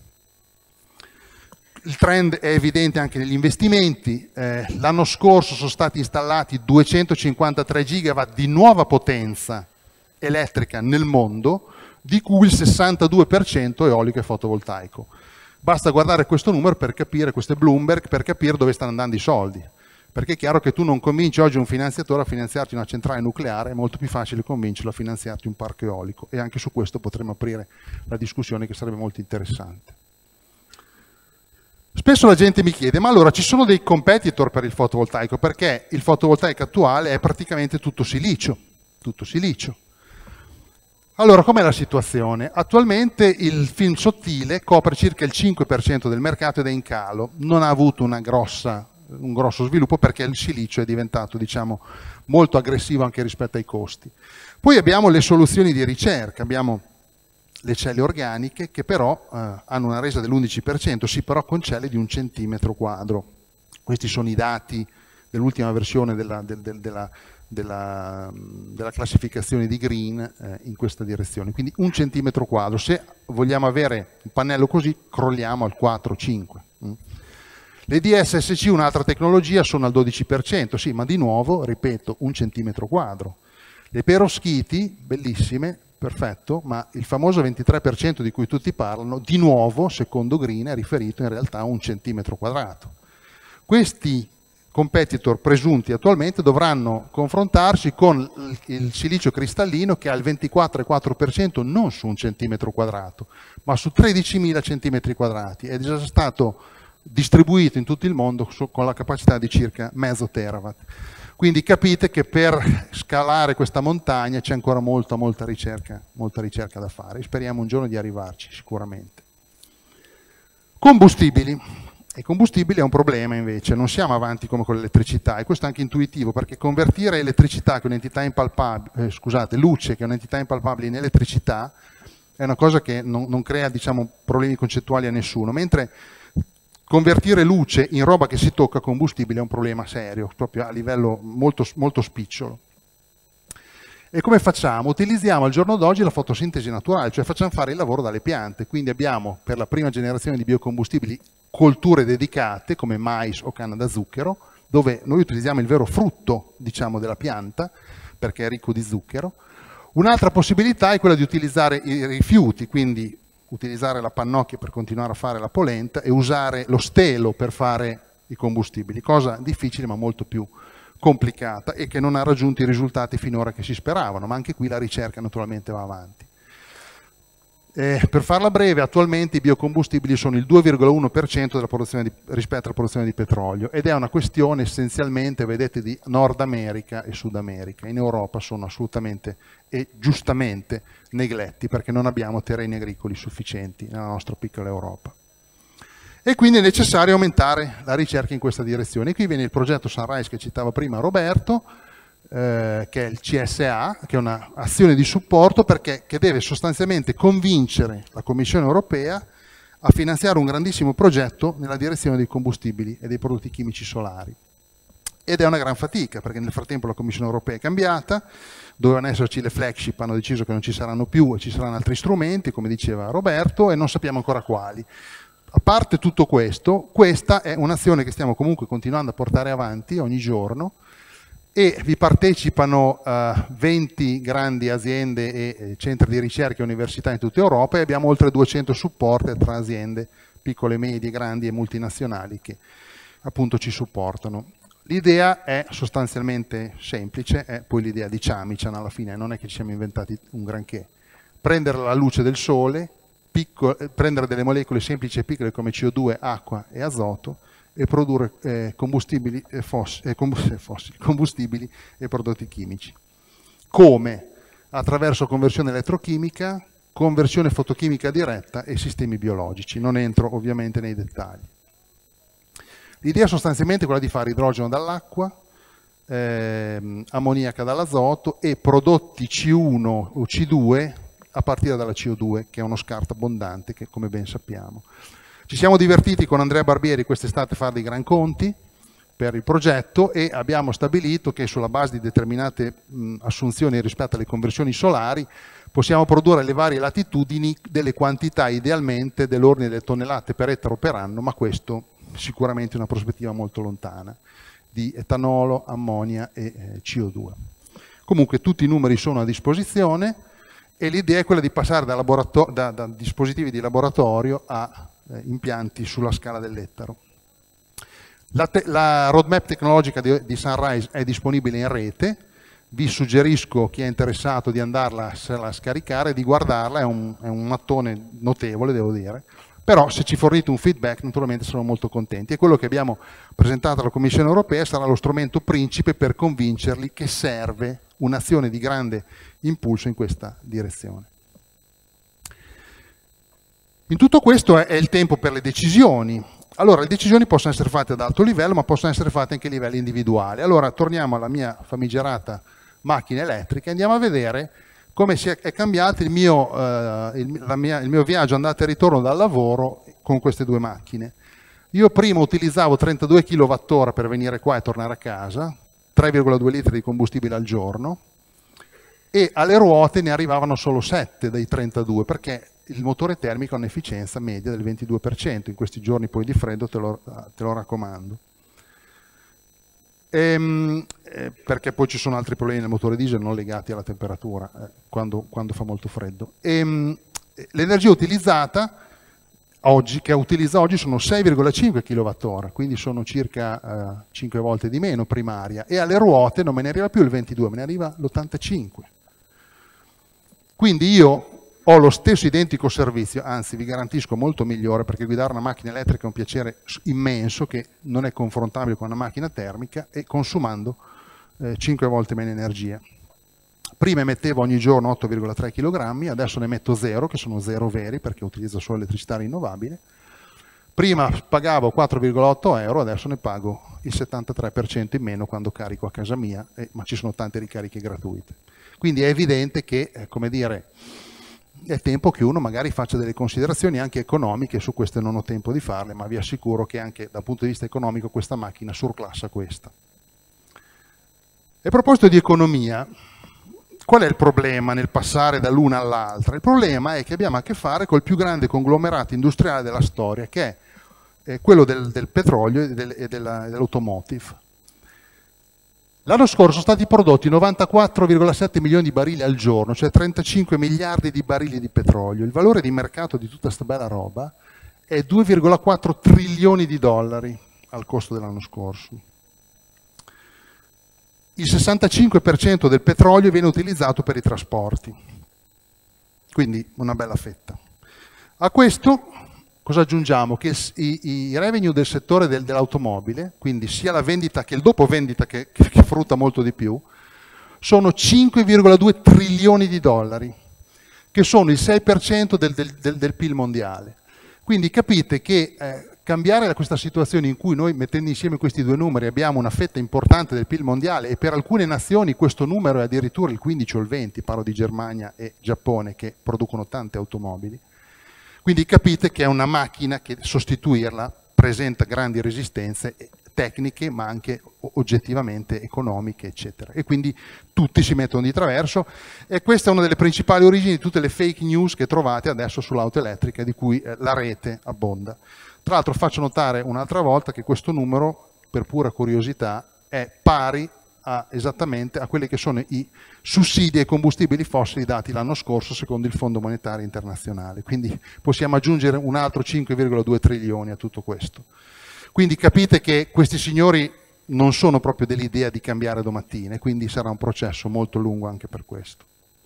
Il trend è evidente anche negli investimenti. Eh, l'anno scorso sono stati installati duecentocinquantatré gigawatt di nuova potenza elettrica nel mondo, di cui il sessantadue per cento eolico e fotovoltaico. Basta guardare questo numero per capire, questo è Bloomberg, per capire dove stanno andando i soldi. Perché è chiaro che tu non convinci oggi un finanziatore a finanziarti una centrale nucleare, è molto più facile convincerlo a finanziarti un parco eolico. E anche su questo potremo aprire la discussione, che sarebbe molto interessante. Spesso la gente mi chiede, ma allora ci sono dei competitor per il fotovoltaico? Perché il fotovoltaico attuale è praticamente tutto silicio. Tutto silicio. Allora, com'è la situazione? Attualmente il film sottile copre circa il cinque per cento del mercato ed è in calo. Non ha avuto una grossa, un grosso sviluppo perché il silicio è diventato, diciamo, molto aggressivo anche rispetto ai costi. Poi abbiamo le soluzioni di ricerca, abbiamo le celle organiche che però eh, hanno una resa dell'undici per cento, sì, però con celle di un centimetro quadro. Questi sono i dati dell'ultima versione della, del, del, della, della, della classificazione di green eh, in questa direzione. Quindi un centimetro quadro. Se vogliamo avere un pannello così, crolliamo al quattro cinque. Mm. Le D S S C, un'altra tecnologia, sono al dodici per cento, sì, ma di nuovo, ripeto, un centimetro quadro. Le peroschiti, bellissime, perfetto, ma il famoso ventitré per cento di cui tutti parlano, di nuovo, secondo Green, è riferito in realtà a un centimetro quadrato. Questi competitor presunti attualmente dovranno confrontarsi con il silicio cristallino che ha il ventiquattro virgola quattro per cento non su un centimetro quadrato, ma su tredicimila centimetri quadrati, ed è già stato distribuito in tutto il mondo con la capacità di circa mezzo terawatt. Quindi capite che per scalare questa montagna c'è ancora molta, molta ricerca, molta ricerca da fare. Speriamo un giorno di arrivarci, sicuramente. Combustibili. I combustibili è un problema invece, non siamo avanti come con l'elettricità, e questo è anche intuitivo, perché convertire elettricità, che è un'entità impalpabile, eh, scusate, luce, che è un'entità impalpabile, in elettricità, è una cosa che non, non crea, diciamo, problemi concettuali a nessuno, mentre convertire luce in roba che si tocca, combustibile, è un problema serio, proprio a livello molto, molto spicciolo. E come facciamo? Utilizziamo al giorno d'oggi la fotosintesi naturale, cioè facciamo fare il lavoro dalle piante, quindi abbiamo per la prima generazione di biocombustibili colture dedicate come mais o canna da zucchero, dove noi utilizziamo il vero frutto, diciamo, della pianta, perché è ricco di zucchero. Un'altra possibilità è quella di utilizzare i rifiuti, quindi utilizzare la pannocchia per continuare a fare la polenta e usare lo stelo per fare i combustibili, cosa difficile ma molto più complicata e che non ha raggiunto i risultati finora che si speravano, ma anche qui la ricerca naturalmente va avanti. Eh, per farla breve, attualmente i biocombustibili sono il due virgola uno per cento della produzione di, rispetto alla produzione di petrolio, ed è una questione essenzialmente, vedete, di Nord America e Sud America. In Europa sono assolutamente e giustamente negletti, perché non abbiamo terreni agricoli sufficienti nella nostra piccola Europa. E quindi è necessario aumentare la ricerca in questa direzione. E qui viene il progetto Sunrise che citava prima Roberto, eh, che è il C S A, che è un'azione di supporto perché, che deve sostanzialmente convincere la Commissione europea a finanziare un grandissimo progetto nella direzione dei combustibili e dei prodotti chimici solari. Ed è una gran fatica, perché nel frattempo la Commissione europea è cambiata, dovevano esserci le flagship, hanno deciso che non ci saranno più e ci saranno altri strumenti, come diceva Roberto, e non sappiamo ancora quali. A parte tutto questo, questa è un'azione che stiamo comunque continuando a portare avanti ogni giorno, e vi partecipano uh, venti grandi aziende e, e centri di ricerca e università in tutta Europa, e abbiamo oltre duecento supporter tra aziende piccole, medie, grandi e multinazionali che appunto ci supportano. L'idea è sostanzialmente semplice, è poi l'idea di Chamicham alla fine, non è che ci siamo inventati un granché. Prendere la luce del sole, piccolo, prendere delle molecole semplici e piccole come C O due, acqua e azoto, e produrre eh, combustibili, e foss eh, fossili, combustibili e prodotti chimici. Come? Attraverso conversione elettrochimica, conversione fotochimica diretta e sistemi biologici. Non entro ovviamente nei dettagli. L'idea è sostanzialmente quella di fare idrogeno dall'acqua, eh, ammoniaca dall'azoto e prodotti C uno o C due a partire dalla C O due, che è uno scarto abbondante, che come ben sappiamo. Ci siamo divertiti con Andrea Barbieri quest'estate a fare dei gran conti per il progetto, e abbiamo stabilito che sulla base di determinate mh, assunzioni rispetto alle conversioni solari possiamo produrre alle varie latitudini delle quantità idealmente dell'ordine delle tonnellate per ettaro per anno, ma questo sicuramente è una prospettiva molto lontana, di etanolo, ammonia e eh, C O due. Comunque tutti i numeri sono a disposizione, e l'idea è quella di passare da, da, da dispositivi di laboratorio a eh, impianti sulla scala dell'ettaro. La, la roadmap tecnologica di, di Sunrise è disponibile in rete, vi suggerisco, chi è interessato, di andarla a scaricare, di guardarla, è un, è un mattone notevole, devo dire, però se ci fornite un feedback naturalmente saremo molto contenti, e quello che abbiamo presentato alla Commissione europea sarà lo strumento principe per convincerli che serve un'azione di grande impulso in questa direzione. In tutto questo è, è il tempo per le decisioni. Allora, le decisioni possono essere fatte ad alto livello, ma possono essere fatte anche a livelli individuali. Allora, torniamo alla mia famigerata macchina elettrica e andiamo a vedere come si è, è cambiato il mio, eh, il, la mia, il mio viaggio andata e ritorno dal lavoro con queste due macchine. Io prima utilizzavo trentadue chilowattora per venire qua e tornare a casa, tre virgola due litri di combustibile al giorno, e alle ruote ne arrivavano solo sette dei trentadue, perché il motore termico ha un'efficienza media del ventidue per cento, in questi giorni poi di freddo te lo, te lo raccomando. Ehm, eh, perché poi ci sono altri problemi nel motore diesel non legati alla temperatura, eh, quando, quando fa molto freddo. Ehm, l'energia utilizzata oggi, che utilizza oggi sono sei virgola cinque chilowattora, quindi sono circa eh, cinque volte di meno primaria, e alle ruote non me ne arriva più il ventidue, me ne arriva l'ottantacinque. Quindi io ho lo stesso identico servizio, anzi vi garantisco molto migliore, perché guidare una macchina elettrica è un piacere immenso che non è confrontabile con una macchina termica, e consumando eh, cinque volte meno energia. Prima emettevo ogni giorno otto virgola tre chilogrammi, adesso ne emetto zero, che sono zero veri perché utilizzo solo elettricità rinnovabile. Prima pagavo quattro virgola otto euro, adesso ne pago il settantatré per cento in meno quando carico a casa mia, eh, ma ci sono tante ricariche gratuite. Quindi è evidente che, eh, come dire, è tempo che uno magari faccia delle considerazioni anche economiche. Su queste non ho tempo di farle, ma vi assicuro che anche dal punto di vista economico questa macchina surclassa questa. E a proposito di economia, qual è il problema nel passare dall'una all'altra? Il problema è che abbiamo a che fare col più grande conglomerato industriale della storia, che è eh, quello del, del petrolio e, del, e dell'automotive. L'anno scorso sono stati prodotti novantaquattro virgola sette milioni di barili al giorno, cioè trentacinque miliardi di barili di petrolio. Il valore di mercato di tutta questa bella roba è due virgola quattro trilioni di dollari al costo dell'anno scorso. Il sessantacinque per cento del petrolio viene utilizzato per i trasporti, quindi una bella fetta. A questo cosa aggiungiamo? Che i, i revenue del settore del, dell'automobile, quindi sia la vendita che il dopo vendita, che, che, che frutta molto di più, sono cinque virgola due trilioni di dollari, che sono il sei per cento del, del, del, del P I L mondiale. Quindi capite che eh, cambiare questa situazione in cui noi, mettendo insieme questi due numeri, abbiamo una fetta importante del P I L mondiale, e per alcune nazioni questo numero è addirittura il quindici o il venti, parlo di Germania e Giappone, che producono tante automobili. Quindi capite che è una macchina che sostituirla presenta grandi resistenze tecniche, ma anche oggettivamente economiche, eccetera. E quindi tutti si mettono di traverso, e questa è una delle principali origini di tutte le fake news che trovate adesso sull'auto elettrica, di cui eh, la rete abbonda. Tra l'altro faccio notare un'altra volta che questo numero, per pura curiosità, è pari a, esattamente a quelli che sono i sussidi ai combustibili fossili dati l'anno scorso secondo il Fondo Monetario Internazionale. Quindi possiamo aggiungere un altro cinque virgola due trilioni a tutto questo. Quindi capite che questi signori non sono proprio dell'idea di cambiare domattina, e quindi sarà un processo molto lungo anche per questo.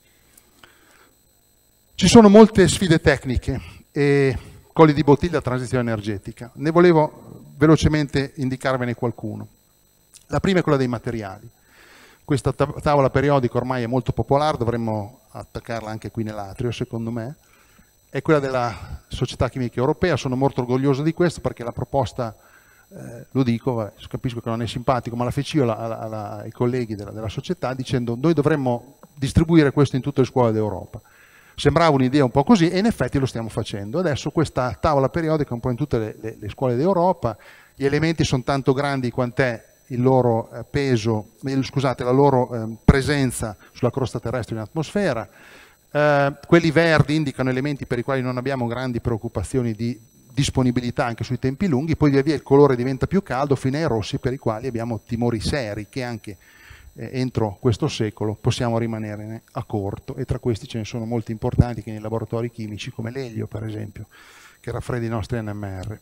Ci sono molte sfide tecniche e colli di bottiglia a transizione energetica. Ne volevo velocemente indicarvene qualcuno. La prima è quella dei materiali. Questa tavola periodica ormai è molto popolare, dovremmo attaccarla anche qui nell'atrio, secondo me. È quella della Società Chimica Europea, sono molto orgoglioso di questo, perché la proposta, eh, lo dico, vabbè, capisco che non è simpatico, ma la feci io alla, alla, ai colleghi della, della società dicendo: noi dovremmo distribuire questo in tutte le scuole d'Europa. Sembrava un'idea un po' così, e in effetti lo stiamo facendo. Adesso questa tavola periodica è un po' in tutte le, le, le scuole d'Europa, gli elementi sono tanto grandi quant'è il loro eh, peso, eh, scusate, la loro eh, presenza sulla crosta terrestre in atmosfera. Eh, quelli verdi indicano elementi per i quali non abbiamo grandi preoccupazioni di disponibilità anche sui tempi lunghi, poi via via il colore diventa più caldo fino ai rossi, per i quali abbiamo timori seri che anche eh, entro questo secolo possiamo rimanere a corto, e tra questi ce ne sono molti importanti che nei laboratori chimici, come l'elio per esempio, che raffredda i nostri N M R.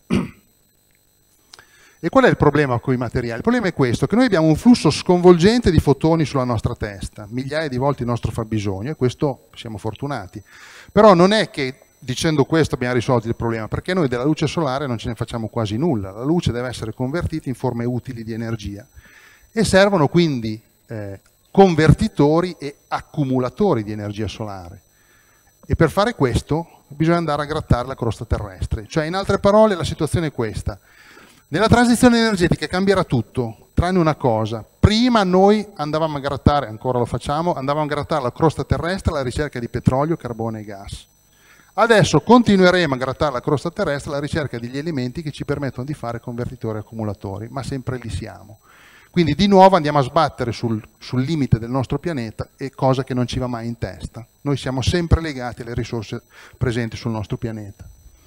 E qual è il problema con i materiali? Il problema è questo, che noi abbiamo un flusso sconvolgente di fotoni sulla nostra testa, migliaia di volte il nostro fabbisogno, e questo siamo fortunati. Però non è che dicendo questo abbiamo risolto il problema, perché noi della luce solare non ce ne facciamo quasi nulla. La luce deve essere convertita in forme utili di energia, e servono quindi eh, convertitori e accumulatori di energia solare. E per fare questo bisogna andare a grattare la crosta terrestre. Cioè, in altre parole, la situazione è questa. Nella transizione energetica cambierà tutto, tranne una cosa. Prima noi andavamo a grattare, ancora lo facciamo, andavamo a grattare la crosta terrestre alla ricerca di petrolio, carbone e gas. Adesso continueremo a grattare la crosta terrestre alla ricerca degli elementi che ci permettono di fare convertitori e accumulatori, ma sempre lì siamo. Quindi di nuovo andiamo a sbattere sul, sul limite del nostro pianeta, e cosa che non ci va mai in testa. Noi siamo sempre legati alle risorse presenti sul nostro pianeta.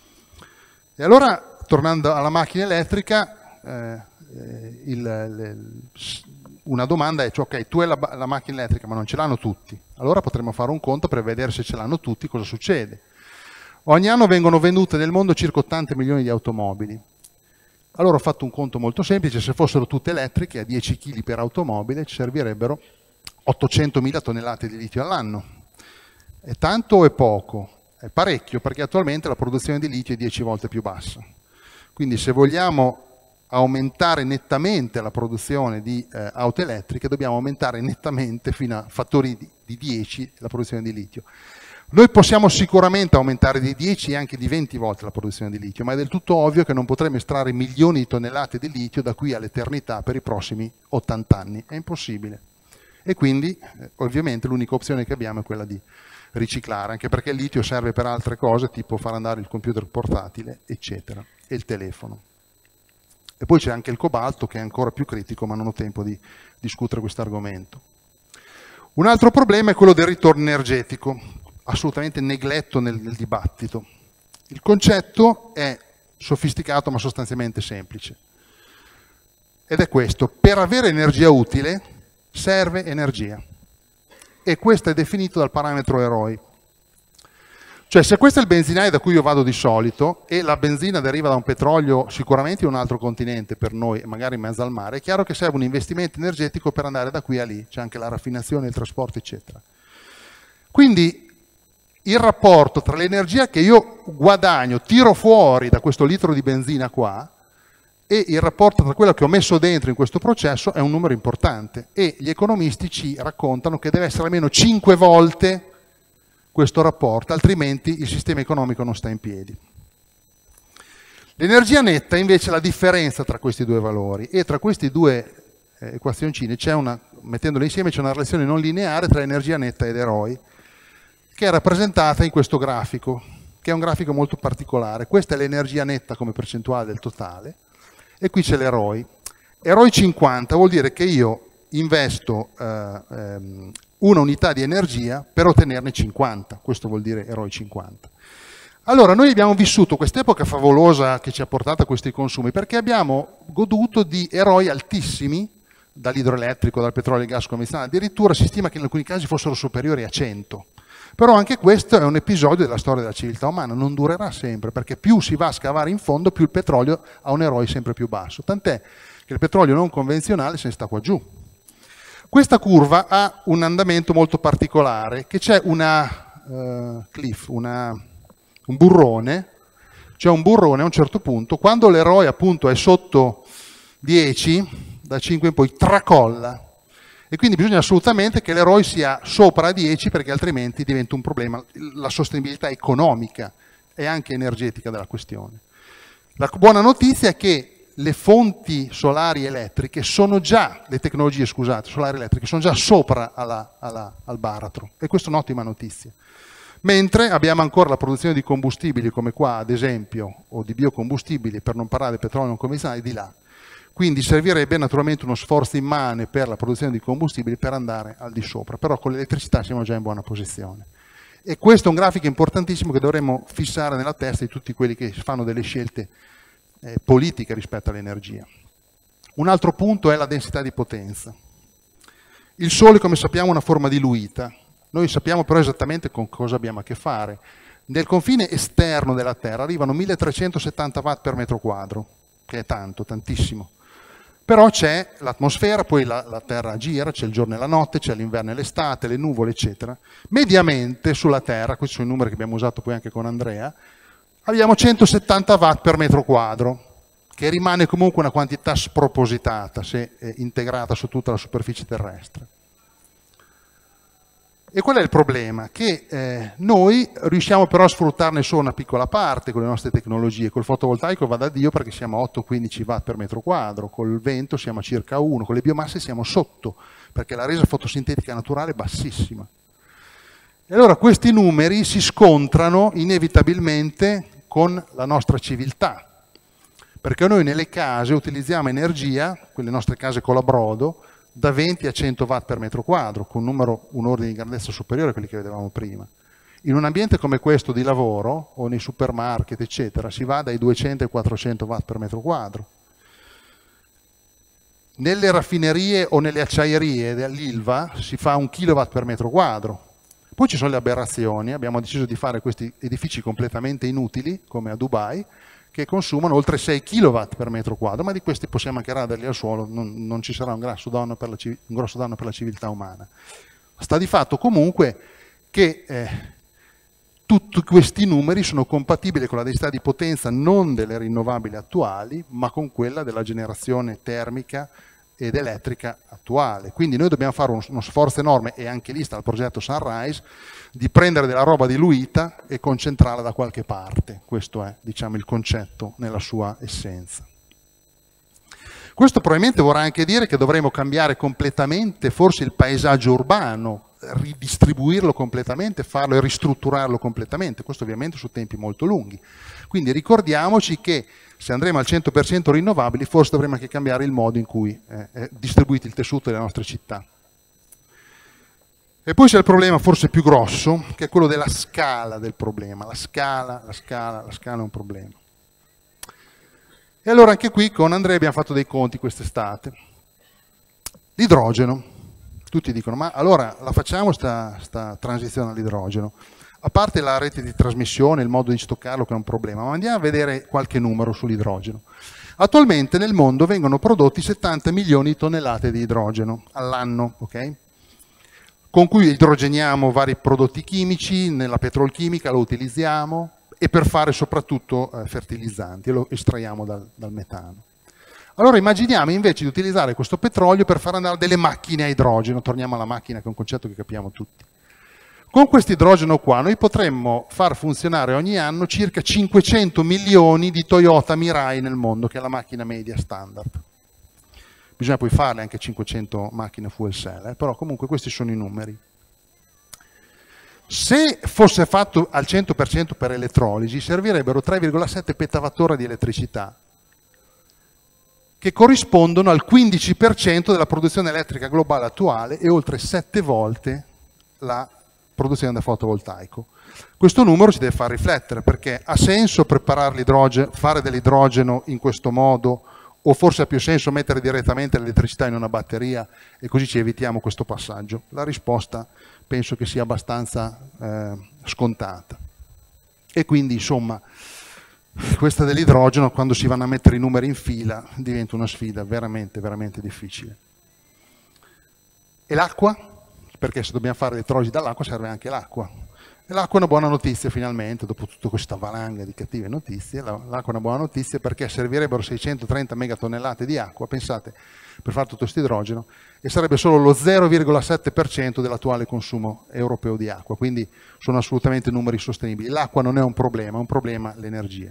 E allora, tornando alla macchina elettrica, eh, il, le, una domanda è, cioè, ok, tu hai la, la macchina elettrica, ma non ce l'hanno tutti. Allora potremmo fare un conto per vedere se ce l'hanno tutti, cosa succede. Ogni anno vengono vendute nel mondo circa ottanta milioni di automobili. Allora ho fatto un conto molto semplice: se fossero tutte elettriche, a dieci chili per automobile ci servirebbero ottocentomila tonnellate di litio all'anno. È tanto o è poco? È parecchio, perché attualmente la produzione di litio è dieci volte più bassa. Quindi se vogliamo aumentare nettamente la produzione di eh, auto elettriche, dobbiamo aumentare nettamente fino a fattori di, di dieci la produzione di litio. Noi possiamo sicuramente aumentare di dieci e anche di venti volte la produzione di litio, ma è del tutto ovvio che non potremo estrarre milioni di tonnellate di litio da qui all'eternità per i prossimi ottanta anni. È impossibile. E quindi, eh, ovviamente, l'unica opzione che abbiamo è quella di riciclare, anche perché il litio serve per altre cose, tipo far andare il computer portatile, eccetera, e il telefono. E poi c'è anche il cobalto, che è ancora più critico, ma non ho tempo di discutere questo argomento. Un altro problema è quello del ritorno energetico, assolutamente negletto nel, nel dibattito. Il concetto è sofisticato ma sostanzialmente semplice, ed è questo: per avere energia utile serve energia, e questo è definito dal parametro E R O I. Cioè, se questo è il benzinaio da cui io vado di solito e la benzina deriva da un petrolio sicuramente in un altro continente per noi, magari in mezzo al mare, è chiaro che serve un investimento energetico per andare da qui a lì, c'è anche la raffinazione, il trasporto, eccetera. Quindi il rapporto tra l'energia che io guadagno, tiro fuori da questo litro di benzina qua, e il rapporto tra quello che ho messo dentro in questo processo è un numero importante, e gli economisti ci raccontano che deve essere almeno cinque volte questo rapporto, altrimenti il sistema economico non sta in piedi. L'energia netta invece è la differenza tra questi due valori, e tra questi due eh, equazioncine c'è una, mettendole insieme, c'è una relazione non lineare tra energia netta ed E R O I, che è rappresentata in questo grafico, che è un grafico molto particolare. Questa è l'energia netta come percentuale del totale, e qui c'è l'E R O I. E R O I cinquanta vuol dire che io investo eh, ehm, una unità di energia per ottenerne cinquanta, questo vuol dire E R O I cinquanta. Allora, noi abbiamo vissuto quest'epoca favolosa che ci ha portato a questi consumi, perché abbiamo goduto di E R O I altissimi, dall'idroelettrico, dal petrolio e gas convenzionale, addirittura si stima che in alcuni casi fossero superiori a cento. Però anche questo è un episodio della storia della civiltà umana, non durerà sempre, perché più si va a scavare in fondo, più il petrolio ha un E R O I sempre più basso. Tant'è che il petrolio non convenzionale se ne sta qua giù. Questa curva ha un andamento molto particolare, che c'è una uh, cliff, una, un burrone, c'è un burrone a un certo punto, quando l'E R O I appunto è sotto dieci, da cinque in poi tracolla. E quindi bisogna assolutamente che l'E R O I sia sopra dieci, perché altrimenti diventa un problema la sostenibilità economica e anche energetica della questione. La buona notizia è che le fonti solari elettriche sono già, le tecnologie scusate, solari elettriche sono già sopra alla, alla, al baratro, e questa è un'ottima notizia. Mentre abbiamo ancora la produzione di combustibili come qua ad esempio, o di biocombustibili, per non parlare del petrolio non convenzionale, di là. Quindi servirebbe naturalmente uno sforzo immane per la produzione di combustibili per andare al di sopra, però con l'elettricità siamo già in buona posizione. E questo è un grafico importantissimo che dovremmo fissare nella testa di tutti quelli che fanno delle scelte eh, politiche rispetto all'energia. Un altro punto è la densità di potenza. Il Sole, come sappiamo, è una forma diluita. Noi sappiamo però esattamente con cosa abbiamo a che fare. Nel confine esterno della Terra arrivano milletrecentosettanta watt per metro quadro, che è tanto, tantissimo. Però c'è l'atmosfera, poi la, la Terra gira, c'è il giorno e la notte, c'è l'inverno e l'estate, le nuvole, eccetera. Mediamente sulla Terra, questi sono i numeri che abbiamo usato poi anche con Andrea, abbiamo centosettanta watt per metro quadro, che rimane comunque una quantità spropositata se è integrata su tutta la superficie terrestre. E qual è il problema? Che eh, noi riusciamo però a sfruttarne solo una piccola parte con le nostre tecnologie. Col fotovoltaico va da Dio, perché siamo a otto quindici watt per metro quadro, col vento siamo a circa uno, con le biomasse siamo sotto, perché la resa fotosintetica naturale è bassissima. E allora questi numeri si scontrano inevitabilmente con la nostra civiltà, perché noi nelle case utilizziamo energia, quelle nostre case colabrodo, da venti a cento watt per metro quadro, con un numero, un ordine di grandezza superiore a quelli che vedevamo prima. In un ambiente come questo di lavoro, o nei supermarket, eccetera, si va dai duecento ai quattrocento watt per metro quadro. Nelle raffinerie o nelle acciaierie dell'Ilva si fa un kilowatt per metro quadro. Poi ci sono le aberrazioni, abbiamo deciso di fare questi edifici completamente inutili, come a Dubai, che consumano oltre sei kilowatt per metro quadro, ma di questi possiamo anche raderli al suolo, non, non ci sarà un grosso danno per la, un grosso danno per la civiltà umana. Sta di fatto comunque che eh, tutti questi numeri sono compatibili con la densità di potenza non delle rinnovabili attuali, ma con quella della generazione termica ed elettrica attuale. Quindi noi dobbiamo fare uno, uno sforzo enorme, e anche lì sta il progetto Sunrise, di prendere della roba diluita e concentrarla da qualche parte. Questo è, diciamo, il concetto nella sua essenza. Questo probabilmente vorrà anche dire che dovremo cambiare completamente forse il paesaggio urbano, ridistribuirlo completamente, farlo e ristrutturarlo completamente, questo ovviamente su tempi molto lunghi. Quindi ricordiamoci che se andremo al cento per cento rinnovabili forse dovremo anche cambiare il modo in cui eh, è distribuito il tessuto delle nostre città. E poi c'è il problema forse più grosso, che è quello della scala del problema. La scala, la scala, la scala è un problema. E allora anche qui con Andrea abbiamo fatto dei conti quest'estate. L'idrogeno. Tutti dicono, ma allora la facciamo sta, sta transizione all'idrogeno? A parte la rete di trasmissione, il modo di stoccarlo che è un problema, ma andiamo a vedere qualche numero sull'idrogeno. Attualmente nel mondo vengono prodotti settanta milioni di tonnellate di idrogeno all'anno, ok? Con cui idrogeniamo vari prodotti chimici, nella petrolchimica lo utilizziamo e per fare soprattutto eh, fertilizzanti, e lo estraiamo dal, dal metano. Allora immaginiamo invece di utilizzare questo petrolio per far andare delle macchine a idrogeno, torniamo alla macchina che è un concetto che capiamo tutti. Con questo idrogeno qua noi potremmo far funzionare ogni anno circa cinquecento milioni di Toyota Mirai nel mondo, che è la macchina media standard. Bisogna poi farle anche cinquecento macchine fuel cell, eh? Però comunque questi sono i numeri. Se fosse fatto al cento per cento per elettrolisi, servirebbero tre virgola sette petawattora di elettricità, che corrispondono al quindici per cento della produzione elettrica globale attuale e oltre sette volte la produzione da fotovoltaico. Questo numero ci deve far riflettere, perché ha senso preparare l'idrogeno, fare dell'idrogeno in questo modo, o forse ha più senso mettere direttamente l'elettricità in una batteria e così ci evitiamo questo passaggio? La risposta penso che sia abbastanza eh, scontata. E quindi insomma questa dell'idrogeno, quando si vanno a mettere i numeri in fila, diventa una sfida veramente, veramente difficile. E l'acqua? Perché se dobbiamo fare elettrolisi dall'acqua serve anche l'acqua. E l'acqua è una buona notizia finalmente, dopo tutta questa valanga di cattive notizie, l'acqua è una buona notizia perché servirebbero seicentotrenta megatonnellate di acqua, pensate, per fare tutto questo idrogeno, e sarebbe solo lo zero virgola sette per cento dell'attuale consumo europeo di acqua, quindi sono assolutamente numeri sostenibili. L'acqua non è un problema, è un problema l'energia.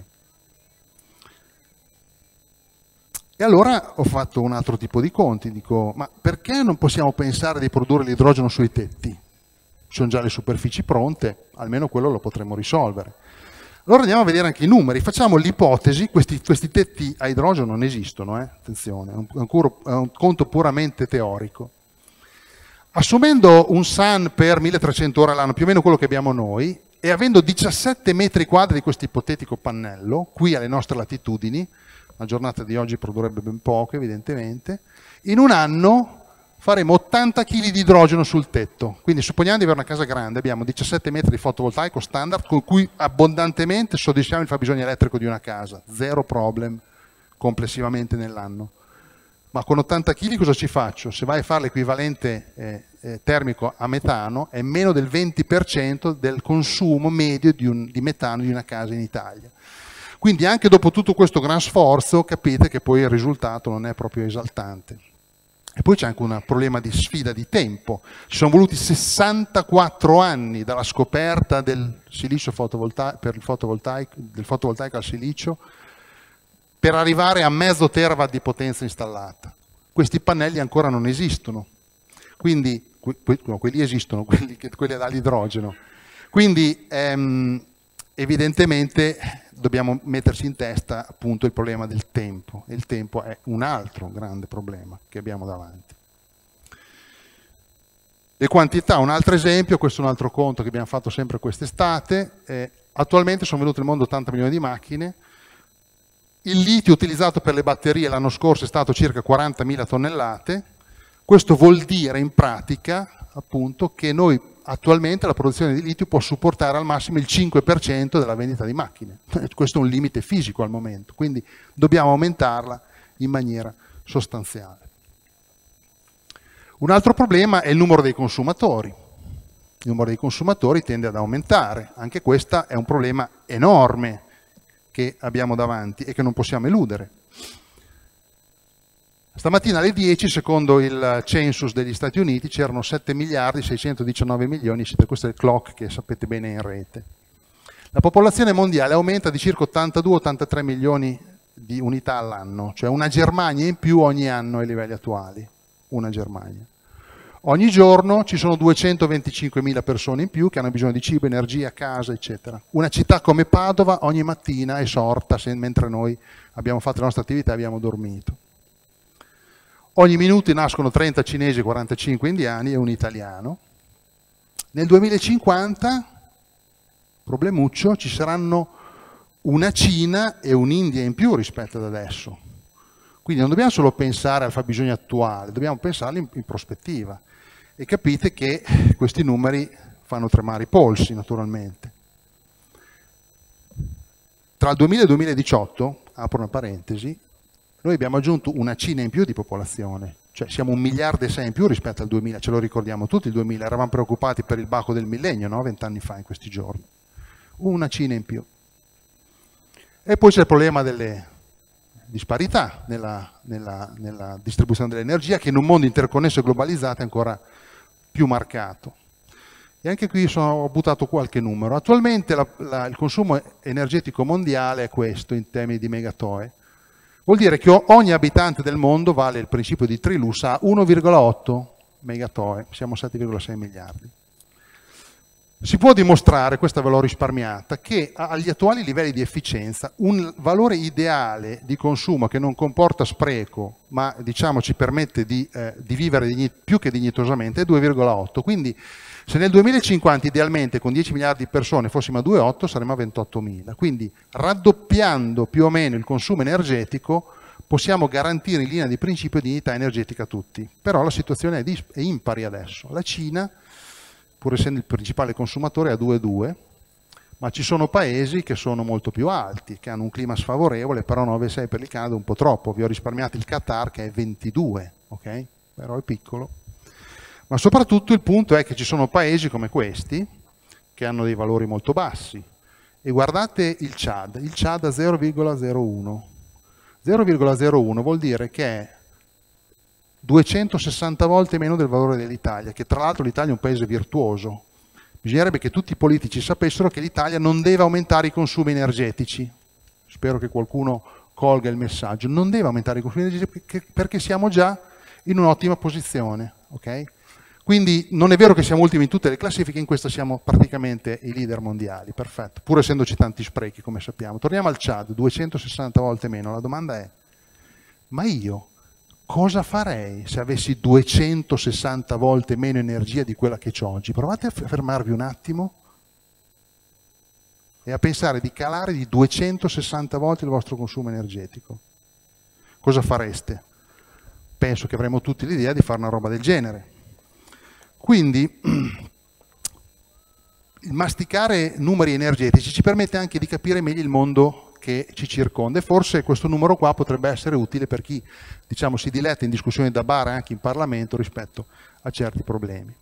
E allora ho fatto un altro tipo di conti, dico, ma perché non possiamo pensare di produrre l'idrogeno sui tetti? Ci sono già le superfici pronte, almeno quello lo potremmo risolvere. Allora andiamo a vedere anche i numeri, facciamo l'ipotesi, questi, questi tetti a idrogeno non esistono, eh? Attenzione, è un, è un conto puramente teorico. Assumendo un S A N per milletrecento ore all'anno, più o meno quello che abbiamo noi, e avendo diciassette metri quadri di questo ipotetico pannello, qui alle nostre latitudini, la giornata di oggi produrrebbe ben poco evidentemente, in un anno faremo ottanta chili di idrogeno sul tetto. Quindi supponiamo di avere una casa grande, abbiamo diciassette metri di fotovoltaico standard con cui abbondantemente soddisfiamo il fabbisogno elettrico di una casa, zero problem complessivamente nell'anno. Ma con ottanta chili cosa ci faccio? Se vai a fare l'equivalente eh, eh, termico a metano è meno del venti per cento del consumo medio di, un, di metano di una casa in Italia. Quindi anche dopo tutto questo gran sforzo capite che poi il risultato non è proprio esaltante. E poi c'è anche un problema di sfida di tempo. Ci sono voluti sessantaquattro anni dalla scoperta del silicio fotovoltaico, per il fotovoltaico, del fotovoltaico al silicio, per arrivare a mezzo terawatt di potenza installata. Questi pannelli ancora non esistono. Quindi que, que, no, quelli esistono, quelli, quelli all'idrogeno. Quindi ehm, evidentemente dobbiamo metterci in testa appunto il problema del tempo, e il tempo è un altro grande problema che abbiamo davanti. Le quantità, un altro esempio, questo è un altro conto che abbiamo fatto sempre quest'estate. Eh, attualmente sono venute nel mondo ottanta milioni di macchine. Il litio utilizzato per le batterie l'anno scorso è stato circa quarantamila tonnellate. Questo vuol dire in pratica appunto che noi attualmente la produzione di litio può supportare al massimo il cinque per cento della vendita di macchine. Questo è un limite fisico al momento, quindi dobbiamo aumentarla in maniera sostanziale. Un altro problema è il numero dei consumatori. Il numero dei consumatori tende ad aumentare. Anche questo è un problema enorme che abbiamo davanti e che non possiamo eludere. Stamattina alle dieci, secondo il census degli Stati Uniti, c'erano sette miliardi seicentodiciannove milioni, questo è il clock che sapete bene in rete. La popolazione mondiale aumenta di circa ottantadue ottantatré milioni di unità all'anno, cioè una Germania in più ogni anno ai livelli attuali. Una Germania. Ogni giorno ci sono duecentoventicinquemila persone in più che hanno bisogno di cibo, energia, casa, eccetera. Una città come Padova ogni mattina è sorta se, mentre noi abbiamo fatto la nostra attività e abbiamo dormito. Ogni minuto nascono trenta cinesi, quarantacinque indiani e un italiano. Nel duemilacinquanta, problemuccio, ci saranno una Cina e un'India in più rispetto ad adesso. Quindi non dobbiamo solo pensare al fabbisogno attuale, dobbiamo pensarlo in, in prospettiva. E capite che questi numeri fanno tremare i polsi, naturalmente. Tra il duemila e il duemiladiciotto, apro una parentesi, noi abbiamo aggiunto una Cina in più di popolazione, cioè siamo un miliardo e sei in più rispetto al duemila, ce lo ricordiamo tutti, il duemila, eravamo preoccupati per il baco del millennio, no? Vent'anni fa in questi giorni. Una Cina in più. E poi c'è il problema delle disparità nella, nella, nella distribuzione dell'energia, che in un mondo interconnesso e globalizzato è ancora più marcato. E anche qui sono, ho buttato qualche numero. Attualmente la, la, il consumo energetico mondiale è questo in termini di megatoe. Vuol dire che ogni abitante del mondo, vale il principio di Trilus, ha uno virgola otto megatoe, siamo sette virgola sei miliardi. Si può dimostrare, questa ve l'ho risparmiata, che agli attuali livelli di efficienza un valore ideale di consumo che non comporta spreco, ma diciamo ci permette di, eh, di vivere digni, più che dignitosamente, è due virgola otto. Quindi se nel duemilacinquanta idealmente con dieci miliardi di persone fossimo a due virgola otto saremmo a ventottomila. Quindi raddoppiando più o meno il consumo energetico possiamo garantire in linea di principio dignità energetica a tutti. Però la situazione è, è impari adesso. La Cina, pur essendo il principale consumatore, a due virgola due, ma ci sono paesi che sono molto più alti, che hanno un clima sfavorevole, però nove virgola sei per il Canada è un po' troppo. Vi ho risparmiato il Qatar che è ventidue, ok? Però è piccolo. Ma soprattutto il punto è che ci sono paesi come questi che hanno dei valori molto bassi. E guardate il Chad, il Chad ha zero virgola zero uno. zero virgola zero uno vuol dire che è duecentosessanta volte meno del valore dell'Italia, che tra l'altro l'Italia è un paese virtuoso. Bisognerebbe che tutti i politici sapessero che l'Italia non deve aumentare i consumi energetici. Spero che qualcuno colga il messaggio. Non deve aumentare i consumi energetici perché siamo già in un'ottima posizione. Okay? Quindi non è vero che siamo ultimi in tutte le classifiche, in questo siamo praticamente i leader mondiali. Perfetto, pur essendoci tanti sprechi come sappiamo. Torniamo al Chad, duecentosessanta volte meno. La domanda è, ma io cosa farei se avessi duecentosessanta volte meno energia di quella che ho oggi? Provate a fermarvi un attimo e a pensare di calare di duecentosessanta volte il vostro consumo energetico. Cosa fareste? Penso che avremmo tutti l'idea di fare una roba del genere. Quindi il masticare numeri energetici ci permette anche di capire meglio il mondo che ci circonda, e forse questo numero qua potrebbe essere utile per chi, diciamo, si diletta in discussioni da bar anche in Parlamento rispetto a certi problemi.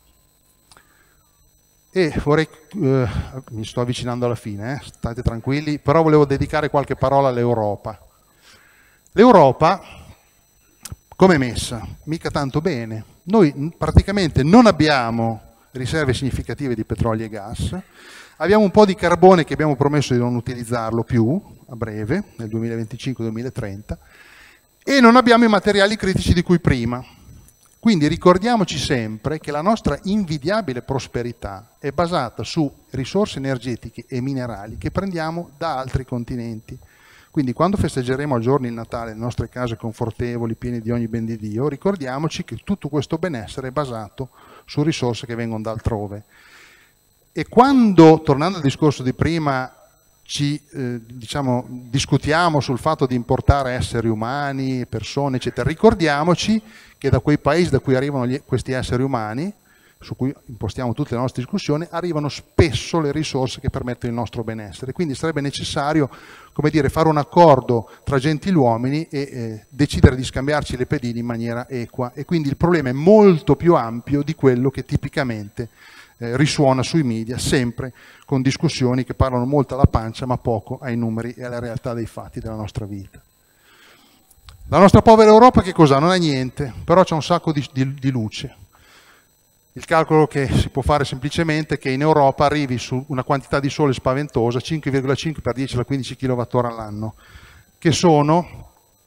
E vorrei, eh, mi sto avvicinando alla fine, eh, state tranquilli, però volevo dedicare qualche parola all'Europa. L'Europa, come è messa? Mica tanto bene. Noi praticamente non abbiamo riserve significative di petrolio e gas, abbiamo un po' di carbone che abbiamo promesso di non utilizzarlo più a breve, nel duemilaventicinque duemilatrenta, e non abbiamo i materiali critici di cui prima. Quindi ricordiamoci sempre che la nostra invidiabile prosperità è basata su risorse energetiche e minerali che prendiamo da altri continenti. Quindi quando festeggeremo a giorni il Natale, le nostre case confortevoli, piene di ogni ben di Dio, ricordiamoci che tutto questo benessere è basato su risorse che vengono da altrove. E quando, tornando al discorso di prima, ci eh, diciamo, discutiamo sul fatto di importare esseri umani, persone, eccetera, ricordiamoci che da quei paesi da cui arrivano gli, questi esseri umani, su cui impostiamo tutte le nostre discussioni, arrivano spesso le risorse che permettono il nostro benessere. Quindi sarebbe necessario, come dire, fare un accordo tra gentiluomini e eh, decidere di scambiarci le pedine in maniera equa. E quindi il problema è molto più ampio di quello che tipicamente eh, risuona sui media, sempre con discussioni che parlano molto alla pancia ma poco ai numeri e alla realtà dei fatti della nostra vita. La nostra povera Europa che cos'ha? Non ha niente, però c'è un sacco di, di, di luce. Il calcolo che si può fare semplicemente è che in Europa arrivi su una quantità di sole spaventosa, cinque virgola cinque per dieci alla quindici chilowattora all'anno, che sono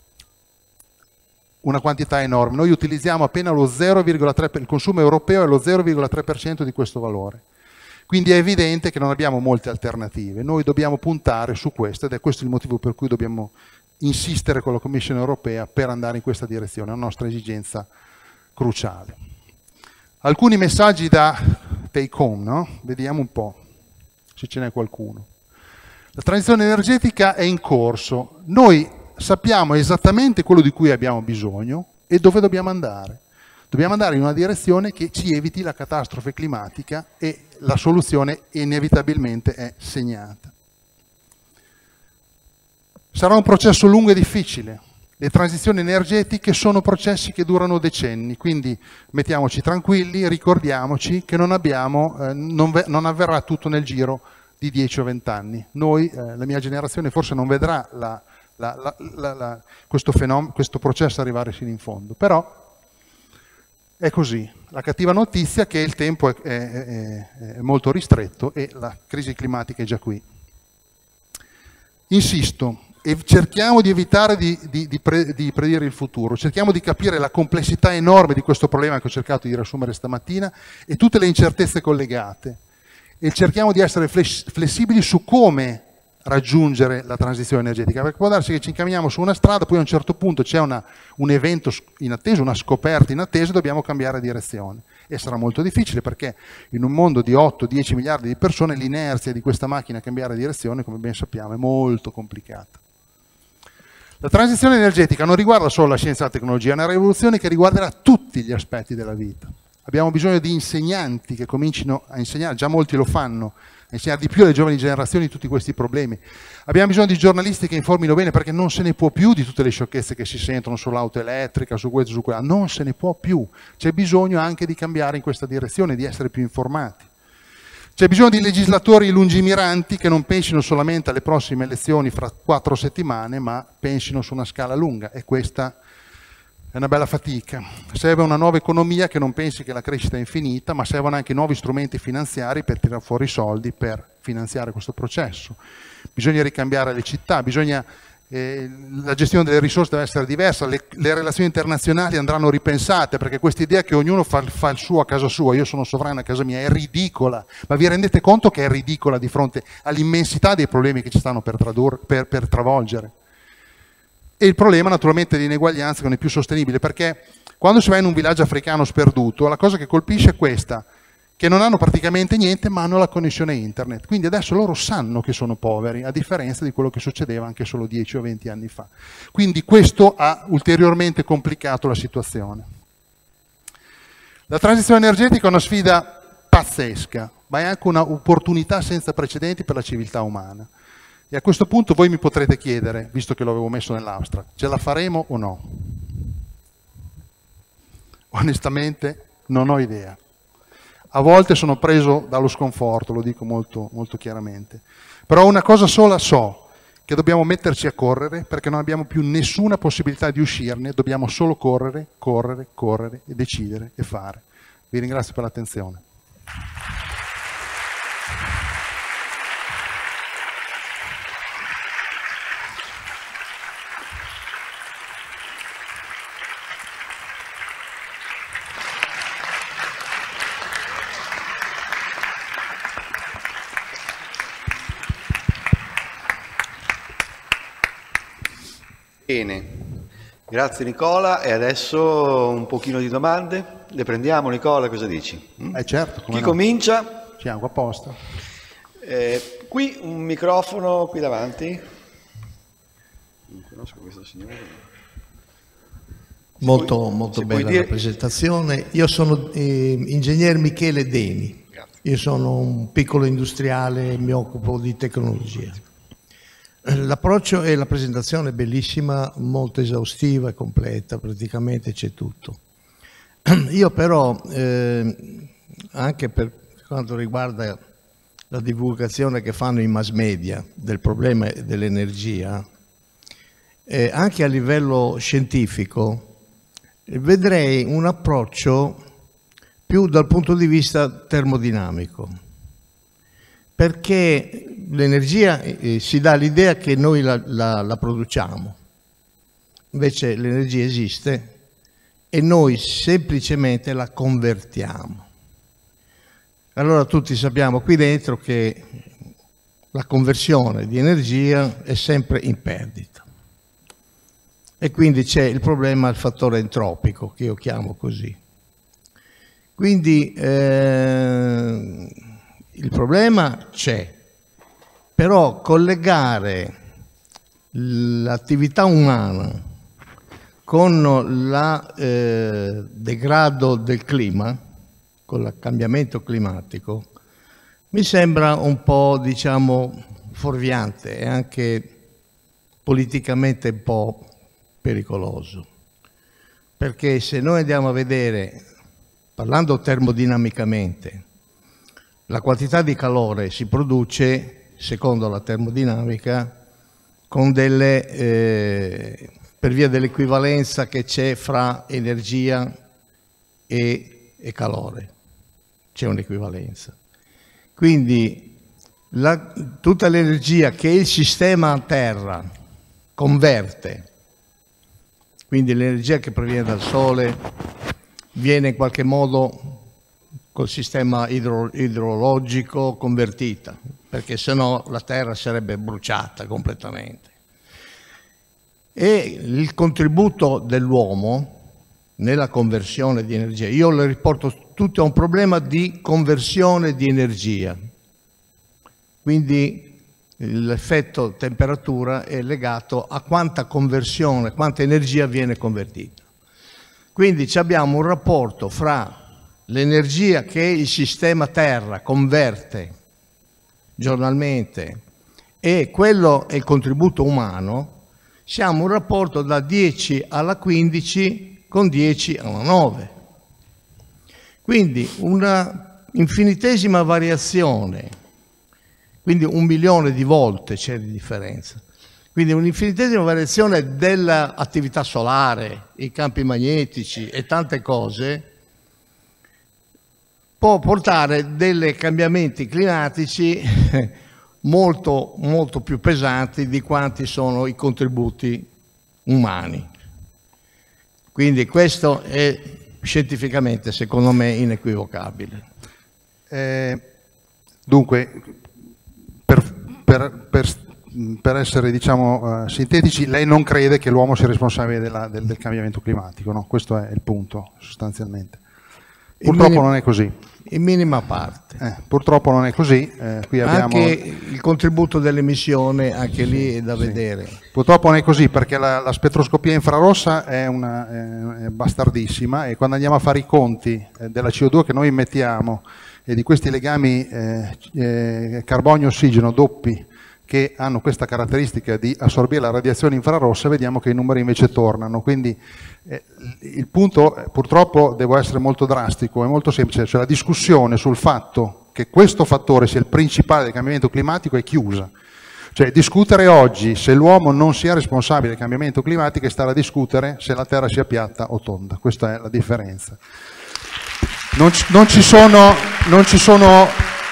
una quantità enorme. Noi utilizziamo appena lo zero virgola tre per cento, il consumo europeo è lo zero virgola tre per cento di questo valore. Quindi è evidente che non abbiamo molte alternative. Noi dobbiamo puntare su questo ed è questo il motivo per cui dobbiamo insistere con la Commissione europea per andare in questa direzione, è una nostra esigenza cruciale. Alcuni messaggi da take home, no? Vediamo un po' se ce n'è qualcuno. La transizione energetica è in corso, noi sappiamo esattamente quello di cui abbiamo bisogno e dove dobbiamo andare. Dobbiamo andare in una direzione che ci eviti la catastrofe climatica e la soluzione inevitabilmente è segnata. Sarà un processo lungo e difficile. Le transizioni energetiche sono processi che durano decenni, quindi mettiamoci tranquilli, ricordiamoci che non, abbiamo, eh, non, non avverrà tutto nel giro di dieci o venti anni. Noi, eh, la mia generazione, forse non vedrà la, la, la, la, la, questo, fenomeno, questo processo arrivare fino in fondo, però è così. La cattiva notizia è che il tempo è, è, è, è molto ristretto e la crisi climatica è già qui. Insisto. E cerchiamo di evitare di, di, di, pre, di predire il futuro, cerchiamo di capire la complessità enorme di questo problema che ho cercato di riassumere stamattina e tutte le incertezze collegate e cerchiamo di essere flessibili su come raggiungere la transizione energetica, perché può darsi che ci incamminiamo su una strada, poi a un certo punto c'è un evento inatteso, una scoperta inattesa e dobbiamo cambiare direzione. E sarà molto difficile perché in un mondo di otto dieci miliardi di persone l'inerzia di questa macchina a cambiare direzione, come ben sappiamo, è molto complicata. La transizione energetica non riguarda solo la scienza e la tecnologia, è una rivoluzione che riguarderà tutti gli aspetti della vita. Abbiamo bisogno di insegnanti che comincino a insegnare, già molti lo fanno, a insegnare di più alle giovani generazioni tutti questi problemi. Abbiamo bisogno di giornalisti che informino bene perché non se ne può più di tutte le sciocchezze che si sentono sull'auto elettrica, su questo, su quello, non se ne può più. C'è bisogno anche di cambiare in questa direzione, di essere più informati. C'è bisogno di legislatori lungimiranti che non pensino solamente alle prossime elezioni fra quattro settimane, ma pensino su una scala lunga e questa è una bella fatica. Serve una nuova economia che non pensi che la crescita è infinita, ma servono anche nuovi strumenti finanziari per tirare fuori i soldi per finanziare questo processo. Bisogna ricambiare le città, bisogna, eh, la gestione delle risorse deve essere diversa, le, le relazioni internazionali andranno ripensate, perché questa idea che ognuno fa, fa il suo a casa sua, io sono sovrano a casa mia, è ridicola. Ma vi rendete conto che è ridicola di fronte all'immensità dei problemi che ci stanno per, tradurre, per, per travolgere? E il problema naturalmente di ineguaglianza che non è più sostenibile, perché quando si va in un villaggio africano sperduto, la cosa che colpisce è questa, che non hanno praticamente niente ma hanno la connessione internet, quindi adesso loro sanno che sono poveri, a differenza di quello che succedeva anche solo dieci o venti anni fa. Quindi questo ha ulteriormente complicato la situazione. La transizione energetica è una sfida pazzesca, ma è anche un'opportunità senza precedenti per la civiltà umana. E a questo punto voi mi potrete chiedere, visto che l'avevo messo nell'Austra, ce la faremo o no? Onestamente non ho idea. A volte sono preso dallo sconforto, lo dico molto, molto chiaramente. Però una cosa sola so, che dobbiamo metterci a correre perché non abbiamo più nessuna possibilità di uscirne, dobbiamo solo correre, correre, correre e decidere e fare. Vi ringrazio per l'attenzione. Bene, grazie Nicola, e adesso un pochino di domande. Le prendiamo, Nicola, cosa dici? Eh certo. Chi no. comincia? Ci hanno apposta. Eh, qui un microfono qui davanti. Non conosco questo signore. Molto, puoi, molto bella dire... la presentazione. Io sono eh, ingegnere Michele Deni. Grazie. Io sono un piccolo industriale, mi occupo di tecnologia. L'approccio e la presentazione è bellissima, molto esaustiva e completa, praticamente c'è tutto. Io però, eh, anche per quanto riguarda la divulgazione che fanno i mass media del problema dell'energia, eh, anche a livello scientifico, vedrei un approccio più dal punto di vista termodinamico, perché l'energia eh, si dà l'idea che noi la, la, la produciamo, invece l'energia esiste e noi semplicemente la convertiamo. Allora tutti sappiamo qui dentro che la conversione di energia è sempre in perdita e quindi c'è il problema del fattore entropico, che io chiamo così. Quindi eh, il problema c'è, però collegare l'attività umana con il eh, degrado del clima, con il cambiamento climatico, mi sembra un po', diciamo, fuorviante e anche politicamente un po' pericoloso. Perché se noi andiamo a vedere, parlando termodinamicamente, la quantità di calore si produce, secondo la termodinamica, con delle, eh, per via dell'equivalenza che c'è fra energia e, e calore. C'è un'equivalenza. Quindi la, tutta l'energia che il sistema Terra converte, quindi l'energia che proviene dal Sole, viene in qualche modo col sistema idro, idrologico convertita, perché sennò la Terra sarebbe bruciata completamente. E il contributo dell'uomo nella conversione di energia, io lo riporto tutto a un problema di conversione di energia, quindi l'effetto temperatura è legato a quanta conversione, quanta energia viene convertita. Quindi abbiamo un rapporto fra l'energia che il sistema Terra converte giornalmente e quello è il contributo umano, siamo un rapporto da dieci alla quindici con dieci alla nove. Quindi una infinitesima variazione, quindi un milione di volte c'è di differenza. Quindi un'infinitesima variazione dell'attività solare, i campi magnetici e tante cose può portare dei cambiamenti climatici molto, molto più pesanti di quanti sono i contributi umani. Quindi questo è scientificamente, secondo me, inequivocabile. Eh, dunque, per, per, per, per essere diciamo, uh, sintetici, lei non crede che l'uomo sia responsabile della, del, del cambiamento climatico, no? Questo è il punto, sostanzialmente. Purtroppo non è così. In minima parte. Eh, purtroppo non è così. Eh, qui abbiamo... Anche il contributo dell'emissione, anche lì è da sì. vedere. Purtroppo non è così, perché la, la spettroscopia infrarossa è, una, è, è bastardissima, e quando andiamo a fare i conti eh, della C O due che noi emettiamo e di questi legami eh, eh, carbonio-ossigeno doppi che hanno questa caratteristica di assorbire la radiazione infrarossa, vediamo che i numeri invece tornano. Quindi eh, il punto eh, purtroppo devo essere molto drastico, è molto semplice, cioè la discussione sul fatto che questo fattore sia il principale del cambiamento climatico è chiusa. Cioè discutere oggi se l'uomo non sia responsabile del cambiamento climatico è stare a discutere se la Terra sia piatta o tonda, questa è la differenza. Non ci, non ci sono, non ci sono,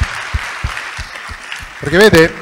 perché vede,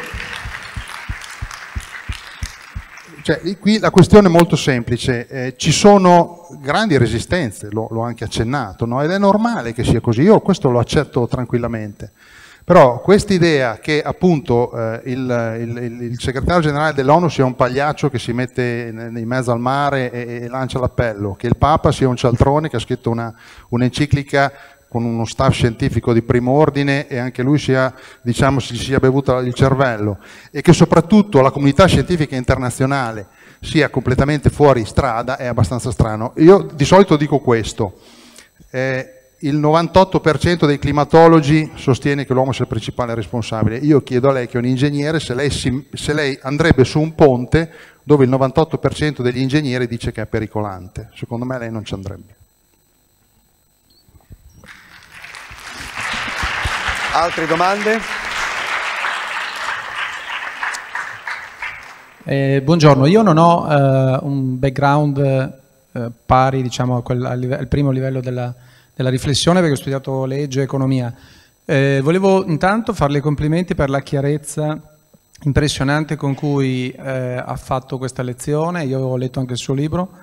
cioè, qui la questione è molto semplice, eh, ci sono grandi resistenze, l'ho anche accennato, no? Ed è normale che sia così, io questo lo accetto tranquillamente, Però quest'idea che appunto eh, il, il, il segretario generale dell'ONU sia un pagliaccio che si mette in mezzo al mare e, e lancia l'appello, che il Papa sia un cialtrone che ha scritto una, un'enciclica con uno staff scientifico di primo ordine e anche lui sia, diciamo, si sia bevuto il cervello, e che soprattutto la comunità scientifica internazionale sia completamente fuori strada, è abbastanza strano. Io di solito dico questo, eh, il novantotto per cento dei climatologi sostiene che l'uomo sia il principale responsabile. Io chiedo a lei, che è un ingegnere, se lei, si, se lei andrebbe su un ponte dove il novantotto per cento degli ingegneri dice che è pericolante. Secondo me lei non ci andrebbe. Altre domande? Eh, buongiorno, io non ho eh, un background eh, pari, diciamo, a quel, al, al primo livello della, della riflessione, perché ho studiato legge e economia. Eh, volevo intanto farle i complimenti per la chiarezza impressionante con cui eh, ha fatto questa lezione. Io ho letto anche il suo libro,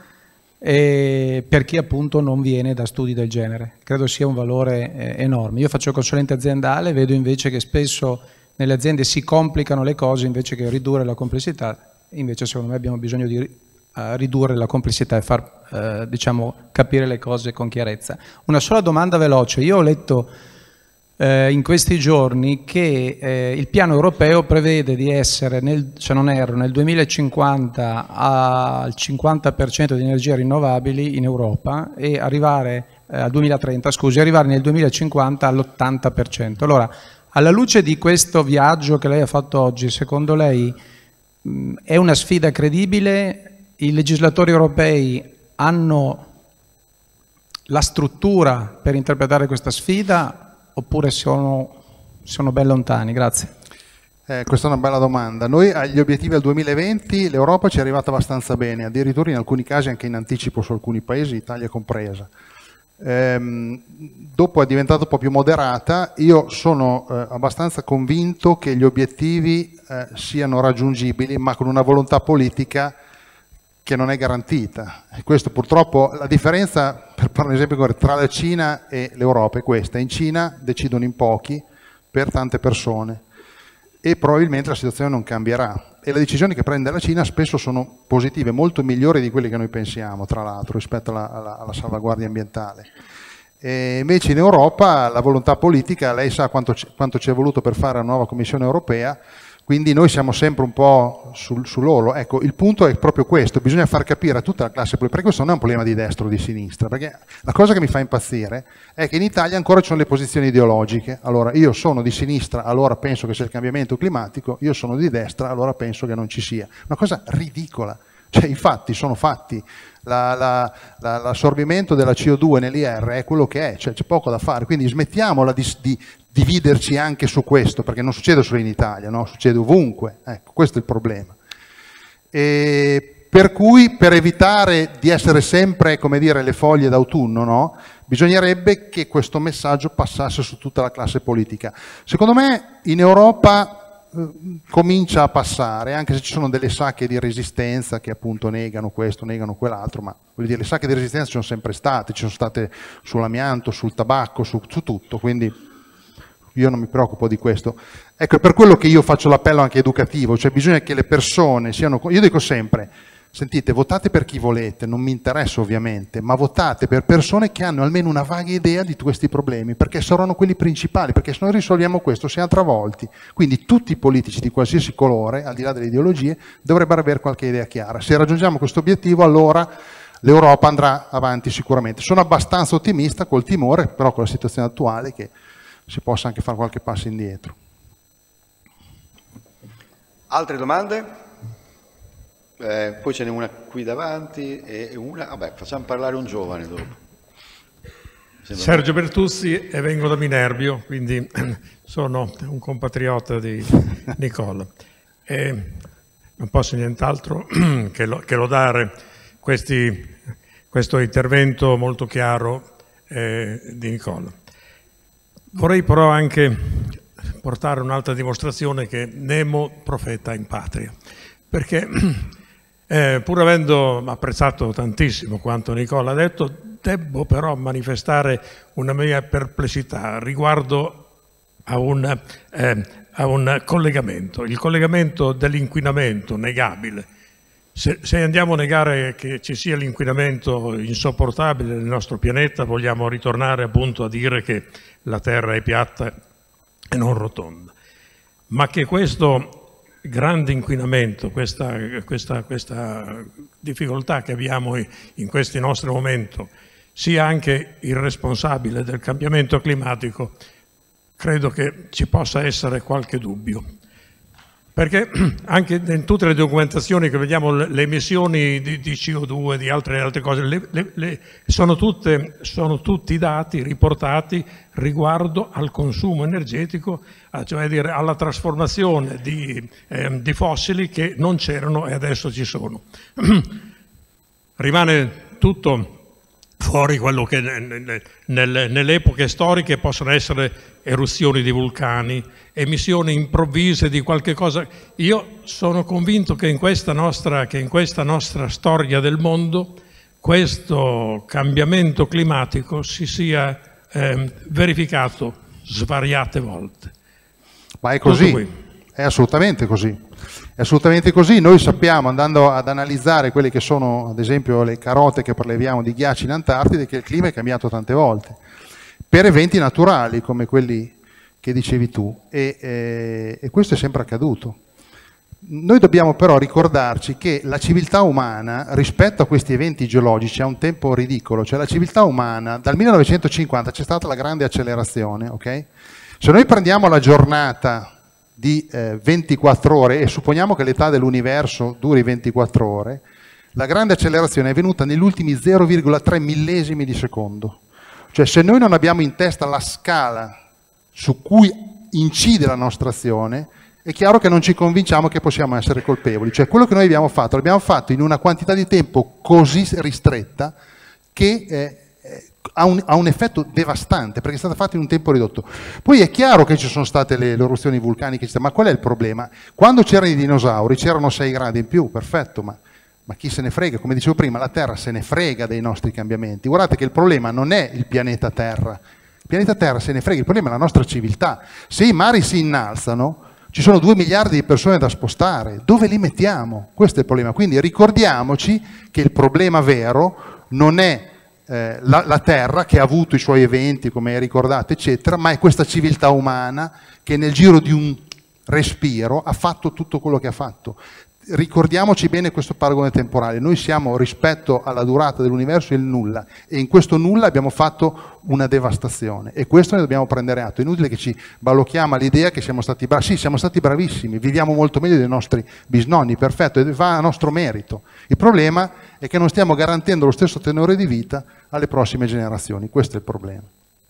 e per chi appunto non viene da studi del genere. Credo sia un valore eh, enorme. Io faccio consulente aziendale, vedo invece che spesso nelle aziende si complicano le cose invece che ridurre la complessità. Invece secondo me abbiamo bisogno di uh, ridurre la complessità e far uh, diciamo, capire le cose con chiarezza. Una sola domanda veloce. Io ho letto eh, in questi giorni che eh, il piano europeo prevede di essere, nel, se non erro, nel duemilacinquanta al cinquanta per cento di energie rinnovabili in Europa e arrivare eh, al duemilatrenta, scusi, arrivare nel duemilacinquanta all'ottanta per cento. Allora, alla luce di questo viaggio che lei ha fatto oggi, secondo lei mh, è una sfida credibile? I legislatori europei hanno la struttura per interpretare questa sfida oppure sono, sono ben lontani? Grazie. Eh, questa è una bella domanda. Noi agli obiettivi al duemilaventi l'Europa ci è arrivata abbastanza bene, addirittura in alcuni casi anche in anticipo su alcuni paesi, Italia compresa. Ehm, dopo è diventata un po' più moderata. Io sono eh, abbastanza convinto che gli obiettivi eh, siano raggiungibili, ma con una volontà politica che non è garantita. E questo purtroppo, la differenza, per fare un esempio, tra la Cina e l'Europa è questa: in Cina decidono in pochi per tante persone e probabilmente la situazione non cambierà, e le decisioni che prende la Cina spesso sono positive, molto migliori di quelle che noi pensiamo, tra l'altro, rispetto alla, alla, alla salvaguardia ambientale. E invece in Europa la volontà politica, lei sa quanto, quanto ci è voluto per fare la nuova Commissione europea, quindi noi siamo sempre un po' sul, sull'orlo. Ecco, il punto è proprio questo: bisogna far capire a tutta la classe politica, perché questo non è un problema di destra o di sinistra, perché la cosa che mi fa impazzire è che in Italia ancora ci sono le posizioni ideologiche. Allora, io sono di sinistra, allora penso che sia il cambiamento climatico; io sono di destra, allora penso che non ci sia. Una cosa ridicola. Cioè, i fatti sono fatti. La, la, la, l'assorbimento della C O due nell'I R è quello che è, cioè c'è poco da fare, quindi smettiamola di, di dividerci anche su questo, perché non succede solo in Italia, no? Succede ovunque. Ecco, questo è il problema. E per cui, per evitare di essere sempre, come dire, le foglie d'autunno, no? Bisognerebbe che questo messaggio passasse su tutta la classe politica. Secondo me in Europa comincia a passare, anche se ci sono delle sacche di resistenza che appunto negano questo, negano quell'altro, ma voglio dire, le sacche di resistenza ci sono sempre state, ci sono state sull'amianto, sul tabacco, su, su tutto, quindi io non mi preoccupo di questo. Ecco, è per quello che io faccio l'appello anche educativo, cioè bisogna che le persone siano, io dico sempre, sentite, votate per chi volete, non mi interessa ovviamente, ma votate per persone che hanno almeno una vaga idea di questi problemi, perché saranno quelli principali, perché se noi risolviamo questo siamo travolti. Quindi tutti i politici di qualsiasi colore, al di là delle ideologie, dovrebbero avere qualche idea chiara. Se raggiungiamo questo obiettivo, allora l'Europa andrà avanti sicuramente. Sono abbastanza ottimista, col timore, però con la situazione attuale, che si possa anche fare qualche passo indietro. Altre domande? Eh, poi ce n'è una qui davanti e una, vabbè, facciamo parlare un giovane dopo. Sergio Bertuzzi e vengo da Minerbio, quindi sono un compatriota di Nicola. E non posso nient'altro che, lo, che lodare questi, questo intervento molto chiaro eh, di Nicola. Vorrei però anche portare un'altra dimostrazione che Nemo profeta in patria, perché Eh, pur avendo apprezzato tantissimo quanto Nicola ha detto, devo però manifestare una mia perplessità riguardo a un, eh, a un collegamento, il collegamento dell'inquinamento negabile. Se, se andiamo a negare che ci sia l'inquinamento insopportabile nel nostro pianeta, vogliamo ritornare appunto a dire che la Terra è piatta e non rotonda. Ma che questo grande inquinamento, questa, questa, questa difficoltà che abbiamo in questo nostro momento, sia anche il responsabile del cambiamento climatico, credo che ci possa essere qualche dubbio. Perché anche in tutte le documentazioni che vediamo, le emissioni di, di C O due, di altre, altre cose, le, le, le, sono, tutte, sono tutti dati riportati riguardo al consumo energetico, cioè dire, alla trasformazione di, eh, di fossili che non c'erano e adesso ci sono. Rimane tutto fuori quello che nelle, nelle epoche storiche possono essere eruzioni di vulcani, emissioni improvvise di qualche cosa. Io sono convinto che in questa nostra, che in questa nostra storia del mondo questo cambiamento climatico si sia eh, verificato svariate volte. Ma è così, è assolutamente così. È assolutamente così. Noi sappiamo, andando ad analizzare quelle che sono, ad esempio, le carote che preleviamo di ghiacci in Antartide, che il clima è cambiato tante volte, per eventi naturali come quelli che dicevi tu, e, eh, e questo è sempre accaduto. Noi dobbiamo però ricordarci che la civiltà umana, rispetto a questi eventi geologici, ha un tempo ridicolo. Cioè la civiltà umana, dal millenovecentocinquanta c'è stata la grande accelerazione, ok? Se noi prendiamo la giornata di eh, ventiquattro ore e supponiamo che l'età dell'universo duri ventiquattro ore, la grande accelerazione è venuta negli ultimi zero virgola tre millesimi di secondo. Cioè se noi non abbiamo in testa la scala su cui incide la nostra azione, è chiaro che non ci convinciamo che possiamo essere colpevoli. Cioè quello che noi abbiamo fatto, l'abbiamo fatto in una quantità di tempo così ristretta che eh, ha, un, ha un effetto devastante, perché è stata fatta in un tempo ridotto. Poi è chiaro che ci sono state le, le eruzioni vulcaniche, ma qual è il problema? Quando c'erano i dinosauri c'erano sei gradi in più, perfetto, ma, ma chi se ne frega? Come dicevo prima, la Terra se ne frega dei nostri cambiamenti. Guardate che il problema non è il pianeta Terra, il pianeta Terra se ne frega, il problema è la nostra civiltà. Se i mari si innalzano, ci sono due miliardi di persone da spostare, dove li mettiamo? Questo è il problema. Quindi ricordiamoci che il problema vero non è eh, la, la Terra, che ha avuto i suoi eventi, come ricordate, eccetera, ma è questa civiltà umana che nel giro di un respiro ha fatto tutto quello che ha fatto. Ricordiamoci bene questo paragone temporale. Noi siamo, rispetto alla durata dell'universo, il nulla, e in questo nulla abbiamo fatto una devastazione, e questo ne dobbiamo prendere atto. È inutile che ci balocchiamo all'idea che siamo stati bravi. Sì, siamo stati bravissimi, viviamo molto meglio dei nostri bisnonni, perfetto, e va a nostro merito. Il problema è che non stiamo garantendo lo stesso tenore di vita alle prossime generazioni. Questo è il problema.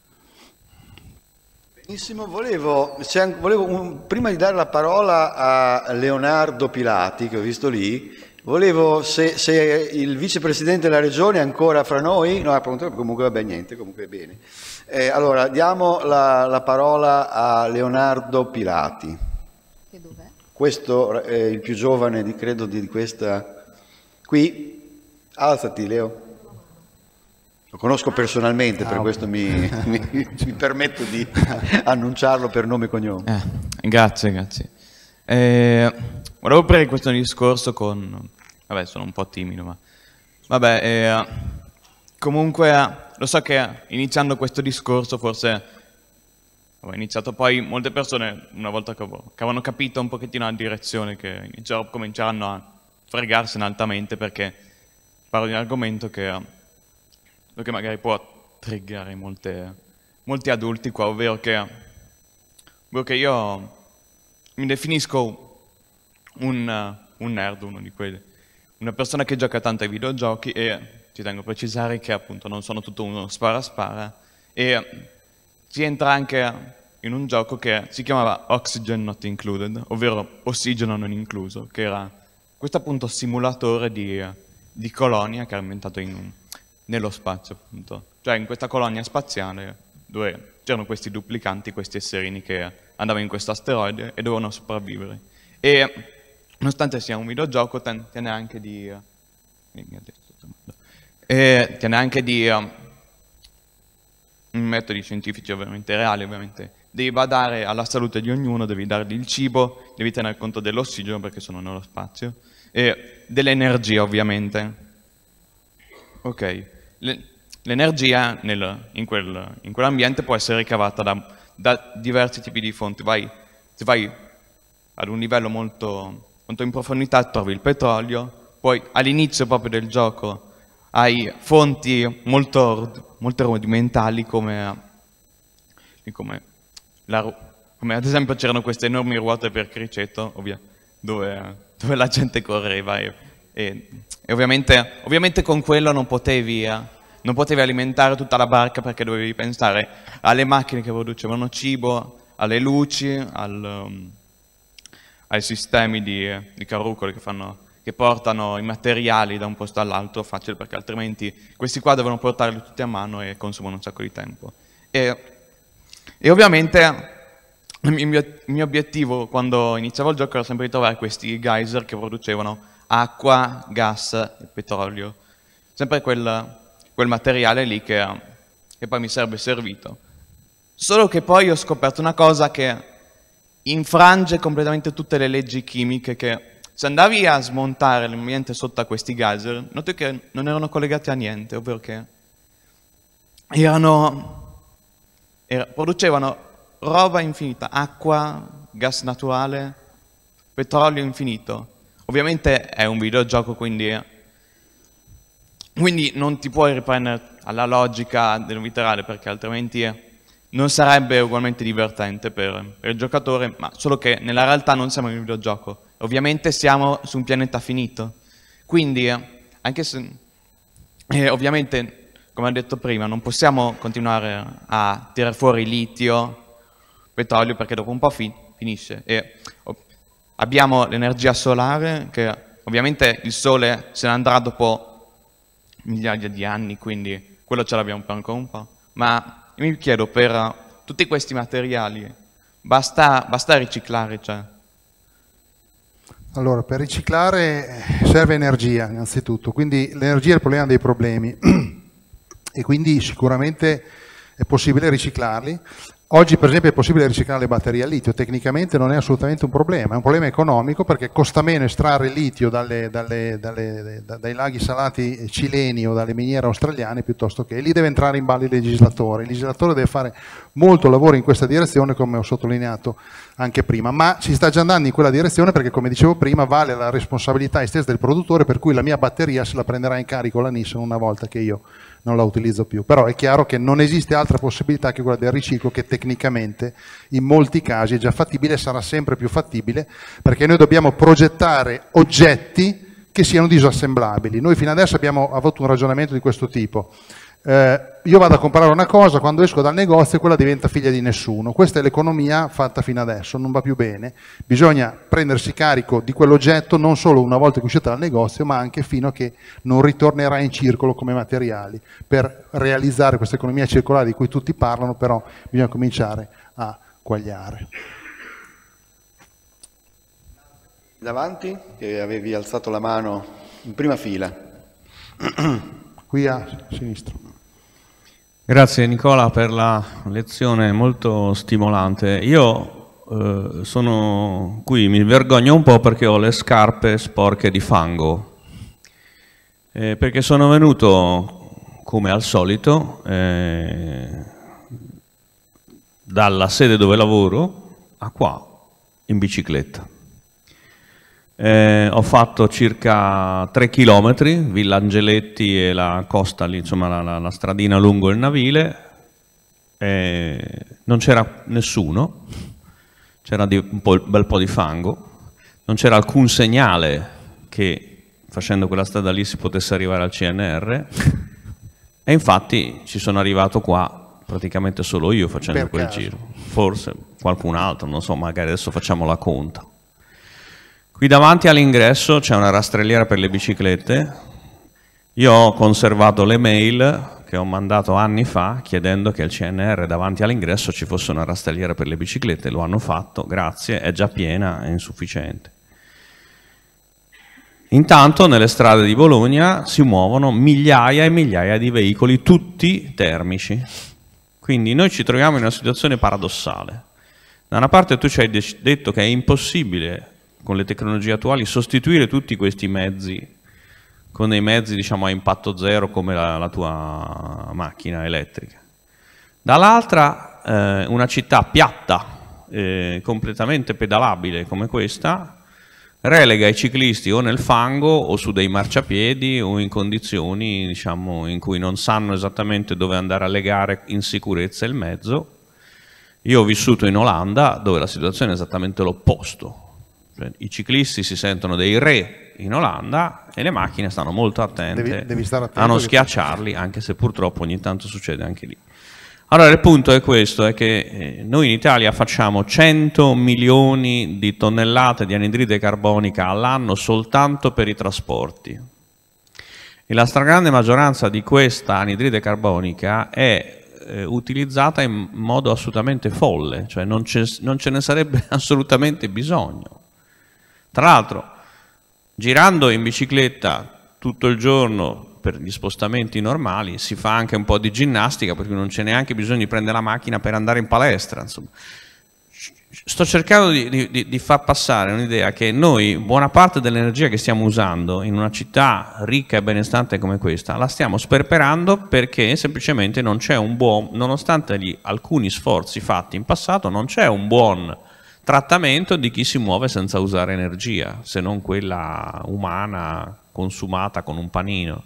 Benissimo, volevo, volevo un, prima di dare la parola a Leonardo Pilati, che ho visto lì, volevo, se, se il vicepresidente della regione è ancora fra noi, no, comunque va bene, niente, comunque è bene. Eh, allora, diamo la, la parola a Leonardo Pilati. Che dov'è? Questo è il più giovane, di, credo, di questa... Qui, alzati Leo. Lo conosco personalmente, per questo mi, mi, mi permetto di annunciarlo per nome e cognome. Eh, grazie, grazie. Eh, volevo aprire questo discorso con... Vabbè, sono un po' timido, ma... Vabbè, eh, comunque eh, lo so che iniziando questo discorso forse... Ho iniziato poi, molte persone, una volta che, avevo, che avevano capito un pochettino la direzione, che cominceranno a fregarsene altamente, perché parlo di un argomento che... che magari può triggere molte, molti adulti qua, ovvero che, ovvero che io mi definisco un, un nerd, uno di quelli, una persona che gioca tanto ai videogiochi, e ci tengo a precisare che appunto non sono tutto uno spara-spara, e si entra anche in un gioco che si chiamava Oxygen Not Included, ovvero ossigeno non incluso, che era questo appunto simulatore di, di colonia che era ambientato in un nello spazio, appunto. Cioè in questa colonia spaziale dove c'erano questi duplicanti, questi esserini che andavano in questo asteroide e dovevano sopravvivere. E nonostante sia un videogioco, tiene anche di... E tiene anche di uh, metodi scientifici ovviamente reali, ovviamente devi badare alla salute di ognuno, devi dargli il cibo, devi tenere conto dell'ossigeno perché sono nello spazio, e dell'energia ovviamente. Ok, l'energia in, quel, in quell'ambiente può essere ricavata da, da diversi tipi di fonti. Vai, se vai ad un livello molto, molto in profondità trovi il petrolio, poi all'inizio proprio del gioco hai fonti molto, molto rudimentali come, come, la, come ad esempio c'erano queste enormi ruote per criceto, ovvia, dove, dove la gente correva e, e, e ovviamente, ovviamente con quello non potevi, non potevi alimentare tutta la barca perché dovevi pensare alle macchine che producevano cibo, alle luci, al, um, ai sistemi di, di carrucoli che fanno... che portano i materiali da un posto all'altro facile, perché altrimenti questi qua devono portarli tutti a mano e consumano un sacco di tempo. E, e ovviamente il mio, il mio obiettivo quando iniziavo il gioco era sempre di trovare questi geyser che producevano acqua, gas e petrolio. Sempre quel, quel materiale lì che, che poi mi sarebbe servito. Solo che poi ho scoperto una cosa che infrange completamente tutte le leggi chimiche che... Se andavi a smontare l'ambiente sotto a questi geyser, noti che non erano collegati a niente, ovvero che erano, era, producevano roba infinita, acqua, gas naturale, petrolio infinito. Ovviamente è un videogioco, quindi, quindi non ti puoi riprendere alla logica del vita reale, perché altrimenti non sarebbe ugualmente divertente per, per il giocatore, ma solo che nella realtà non siamo in un videogioco. Ovviamente siamo su un pianeta finito, quindi anche se eh, ovviamente, come ho detto prima, non possiamo continuare a tirare fuori litio, petrolio, perché dopo un po' fin finisce. E abbiamo l'energia solare, che ovviamente il sole se ne andrà dopo migliaia di anni, quindi quello ce l'abbiamo per ancora un po'. Ma io mi chiedo, per tutti questi materiali, basta, basta riciclare, cioè? Allora, per riciclare serve energia innanzitutto, quindi l'energia è il problema dei problemi e quindi sicuramente è possibile riciclarli. Oggi per esempio è possibile riciclare le batterie al litio, tecnicamente non è assolutamente un problema, è un problema economico perché costa meno estrarre litio dalle, dalle, dalle, dai laghi salati cileni o dalle miniere australiane piuttosto che, lì deve entrare in ballo il legislatore, il legislatore deve fare molto lavoro in questa direzione come ho sottolineato anche prima, ma si sta già andando in quella direzione perché come dicevo prima vale la responsabilità estesa del produttore, per cui la mia batteria se la prenderà in carico la Nissan una volta che io non la utilizzo più, però è chiaro che non esiste altra possibilità che quella del riciclo, che tecnicamente in molti casi è già fattibile e sarà sempre più fattibile, perché noi dobbiamo progettare oggetti che siano disassemblabili. Noi fino adesso abbiamo avuto un ragionamento di questo tipo. Eh, io vado a comprare una cosa, quando esco dal negozio quella diventa figlia di nessuno. Questa è l'economia fatta fino adesso, non va più bene. Bisogna prendersi carico di quell'oggetto non solo una volta che uscite dal negozio, ma anche fino a che non ritornerà in circolo come materiali. Per realizzare questa economia circolare di cui tutti parlano, però bisogna cominciare a quagliare. Davanti, che avevi alzato la mano in prima fila. Qui a sinistra. Grazie Nicola per la lezione molto stimolante. Io eh, sono qui, mi vergogno un po' perché ho le scarpe sporche di fango, eh, perché sono venuto come al solito eh, dalla sede dove lavoro a qua in bicicletta. Eh, ho fatto circa tre chilometri, Villa Angeletti e la costa lì, insomma la, la, la stradina lungo il Navile, eh, non c'era nessuno, c'era un, po', un bel po' di fango, non c'era alcun segnale che facendo quella strada lì si potesse arrivare al C N R e infatti ci sono arrivato qua praticamente solo io facendo per quel caso. Giro, forse qualcun altro, non so, magari adesso facciamo la conta. Qui davanti all'ingresso c'è una rastrelliera per le biciclette. Io ho conservato le mail che ho mandato anni fa chiedendo che al C N R davanti all'ingresso ci fosse una rastrelliera per le biciclette. Lo hanno fatto, grazie, è già piena, è insufficiente. Intanto nelle strade di Bologna si muovono migliaia e migliaia di veicoli, tutti termici. Quindi noi ci troviamo in una situazione paradossale. Da una parte tu ci hai detto che è impossibile con le tecnologie attuali sostituire tutti questi mezzi con dei mezzi, diciamo, a impatto zero come la, la tua macchina elettrica. Dall'altra eh, una città piatta, eh, completamente pedalabile come questa, relega i ciclisti o nel fango o su dei marciapiedi o in condizioni, diciamo, in cui non sanno esattamente dove andare a legare in sicurezza il mezzo. Io ho vissuto in Olanda dove la situazione è esattamente l'opposto. Cioè, i ciclisti si sentono dei re in Olanda e le macchine stanno molto attente devi, devi stare attento a non schiacciarli, anche se purtroppo ogni tanto succede anche lì. Allora il punto è questo, è che eh, noi in Italia facciamo cento milioni di tonnellate di anidride carbonica all'anno soltanto per i trasporti. E la stragrande maggioranza di questa anidride carbonica è eh, utilizzata in modo assolutamente folle, cioè non, non ce ne sarebbe assolutamente bisogno. Tra l'altro, girando in bicicletta tutto il giorno per gli spostamenti normali si fa anche un po' di ginnastica, perché non c'è neanche bisogno di prendere la macchina per andare in palestra. Insomma, sto cercando di, di, di far passare un'idea che noi buona parte dell'energia che stiamo usando in una città ricca e benestante come questa la stiamo sperperando perché semplicemente non c'è un buon, nonostante gli alcuni sforzi fatti in passato, non c'è un buon trattamento di chi si muove senza usare energia, se non quella umana consumata con un panino.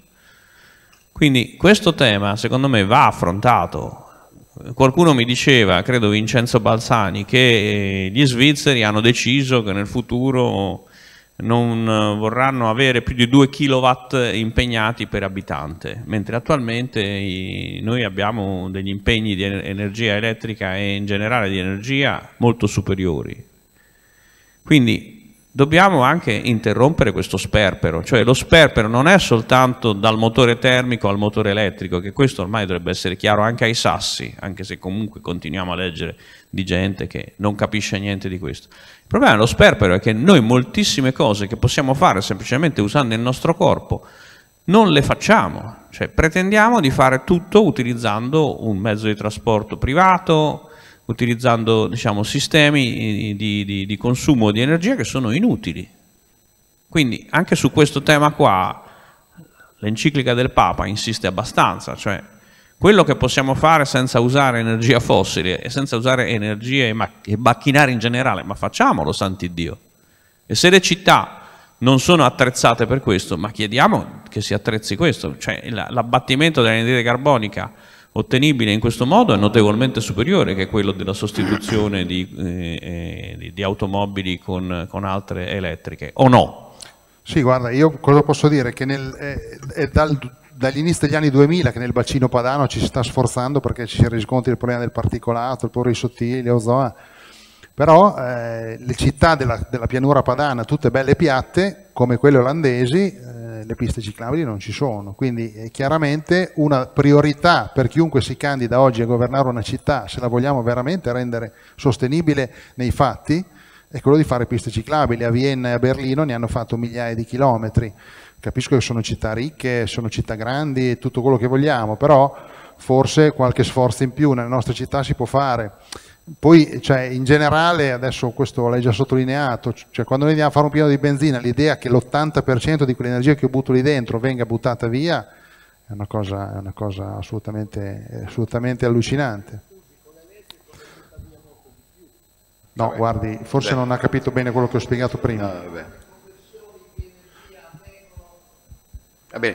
Quindi questo tema secondo me va affrontato. Qualcuno mi diceva, credo Vincenzo Balzani, che gli svizzeri hanno deciso che nel futuro non vorranno avere più di due kilowatt impegnati per abitante, mentre attualmente noi abbiamo degli impegni di energia elettrica e in generale di energia molto superiori. Quindi dobbiamo anche interrompere questo sperpero, cioè lo sperpero non è soltanto dal motore termico al motore elettrico, che questo ormai dovrebbe essere chiaro anche ai sassi, anche se comunque continuiamo a leggere di gente che non capisce niente di questo. Il problema dello sperpero è che noi moltissime cose che possiamo fare semplicemente usando il nostro corpo non le facciamo, cioè pretendiamo di fare tutto utilizzando un mezzo di trasporto privato, utilizzando, diciamo, sistemi di, di, di consumo di energia che sono inutili. Quindi anche su questo tema qua l'enciclica del Papa insiste abbastanza, cioè quello che possiamo fare senza usare energia fossile e senza usare energie e, e macchinari in generale, ma facciamolo, santi Dio. E se le città non sono attrezzate per questo, ma chiediamo che si attrezzi questo, cioè l'abbattimento dell'anidride carbonica ottenibile in questo modo è notevolmente superiore che quello della sostituzione di, eh, di, di automobili con, con altre elettriche, o no? Sì, guarda, io cosa posso dire? Che nel, è, è dal, dagli inizi degli anni duemila che nel bacino padano ci si sta sforzando perché ci si è resi conto del problema del particolato, il polvere sottile, ozoa. Però eh, le città della, della pianura padana, tutte belle piatte, come quelle olandesi, eh, le piste ciclabili non ci sono. Quindi è chiaramente una priorità per chiunque si candida oggi a governare una città, se la vogliamo veramente rendere sostenibile nei fatti, è quello di fare piste ciclabili. A Vienna e a Berlino ne hanno fatto migliaia di chilometri. Capisco che sono città ricche, sono città grandi, tutto quello che vogliamo, però forse qualche sforzo in più nelle nostre città si può fare. Poi, cioè, in generale, adesso questo l'hai già sottolineato, cioè, quando noi andiamo a fare un pieno di benzina, l'idea che l'ottanta per cento di quell'energia che io butto lì dentro venga buttata via è una cosa, è una cosa assolutamente, assolutamente allucinante. No, vabbè, guardi, forse beh. non ha capito bene quello che ho spiegato prima. No, vabbè. Va bene.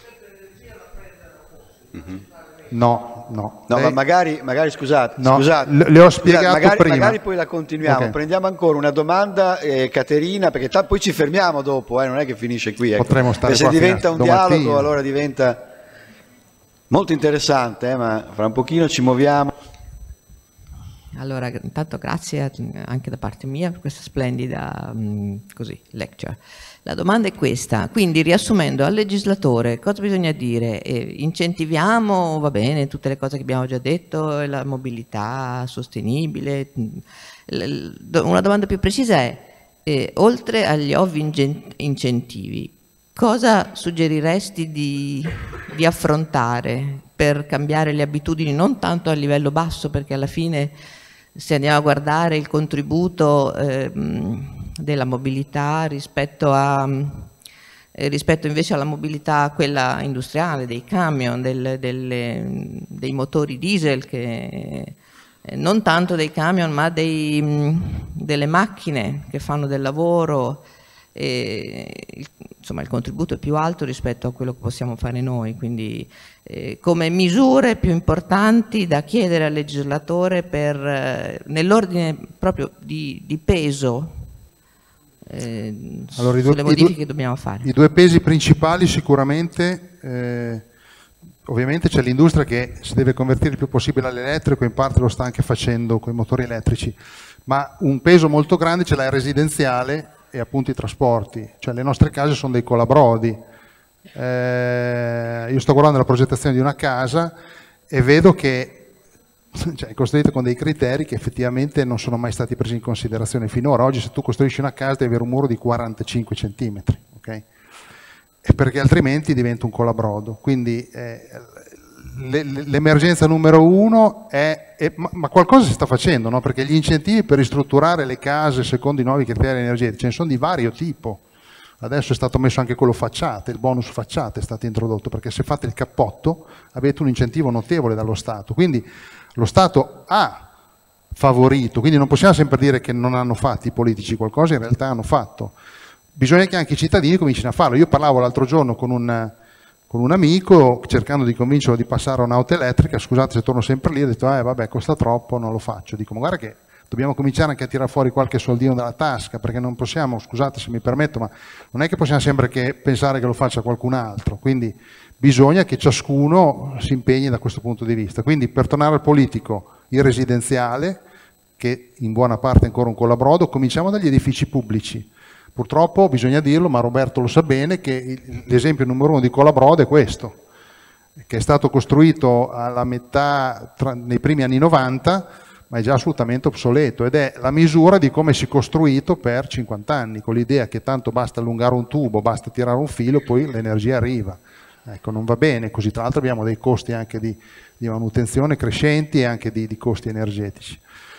Mm-hmm. No, no. No, Lei... ma magari, magari scusate, no, scusate. Le ho spiegato scusate, magari, prima. Magari poi la continuiamo. Okay. Prendiamo ancora una domanda, eh, Caterina, perché poi ci fermiamo dopo, eh, non è che finisce qui. Ecco. Potremmo stare se qua diventa un domattina. dialogo, allora diventa molto interessante, eh, ma fra un pochino ci muoviamo. Allora, intanto grazie anche da parte mia per questa splendida mh, così, lecture. La domanda è questa, quindi riassumendo al legislatore cosa bisogna dire? Eh, incentiviamo, va bene, tutte le cose che abbiamo già detto, la mobilità sostenibile. Una domanda più precisa è, eh, oltre agli ovvi incentivi, cosa suggeriresti di, di affrontare per cambiare le abitudini, non tanto a livello basso, perché alla fine se andiamo a guardare il contributo eh, della mobilità rispetto, a, eh, rispetto invece alla mobilità quella industriale, dei camion, del, delle, dei motori diesel, che, eh, non tanto dei camion ma dei, delle macchine che fanno del lavoro, e, insomma il contributo è più alto rispetto a quello che possiamo fare noi, quindi eh, come misure più importanti da chiedere al legislatore per, eh, nell'ordine proprio di, di peso eh, allora, sulle due, modifiche che dobbiamo fare. I due pesi principali sicuramente, eh, ovviamente c'è l'industria che si deve convertire il più possibile all'elettrico, in parte lo sta anche facendo con i motori elettrici, ma un peso molto grande ce l'ha il residenziale e appunto i trasporti, cioè le nostre case sono dei colabrodi. Eh, io sto guardando la progettazione di una casa e vedo che cioè, è costruita con dei criteri che effettivamente non sono mai stati presi in considerazione finora. Oggi se tu costruisci una casa devi avere un muro di quarantacinque centimetri, okay? E perché altrimenti diventa un colabrodo. Quindi eh, l'emergenza numero uno è, è ma, ma qualcosa si sta facendo, no? Perché gli incentivi per ristrutturare le case secondo i nuovi criteri energetici ce ne sono di vario tipo. Adesso è stato messo anche quello facciate, il bonus facciate è stato introdotto, perché se fate il cappotto avete un incentivo notevole dallo Stato. Quindi lo Stato ha favorito, quindi non possiamo sempre dire che non hanno fatto i politici qualcosa, in realtà hanno fatto. Bisogna che anche i cittadini comincino a farlo. Io parlavo l'altro giorno con un, con un amico cercando di convincerlo di passare a un'auto elettrica, scusate se torno sempre lì, ho detto eh vabbè costa troppo, non lo faccio. Dico ma guarda che dobbiamo cominciare anche a tirare fuori qualche soldino dalla tasca, perché non possiamo, scusate se mi permetto, ma non è che possiamo sempre che pensare che lo faccia qualcun altro, quindi bisogna che ciascuno si impegni da questo punto di vista. Quindi per tornare al politico, il residenziale, che in buona parte è ancora un colabrodo, cominciamo dagli edifici pubblici. Purtroppo bisogna dirlo, ma Roberto lo sa bene, che l'esempio numero uno di colabrodo è questo, che è stato costruito alla metà, tra, nei primi anni novanta, ma è già assolutamente obsoleto, ed è la misura di come si è costruito per cinquanta anni, con l'idea che tanto basta allungare un tubo, basta tirare un filo, poi l'energia arriva. Ecco, non va bene così, tra l'altro abbiamo dei costi anche di, di manutenzione crescenti e anche di, di costi energetici.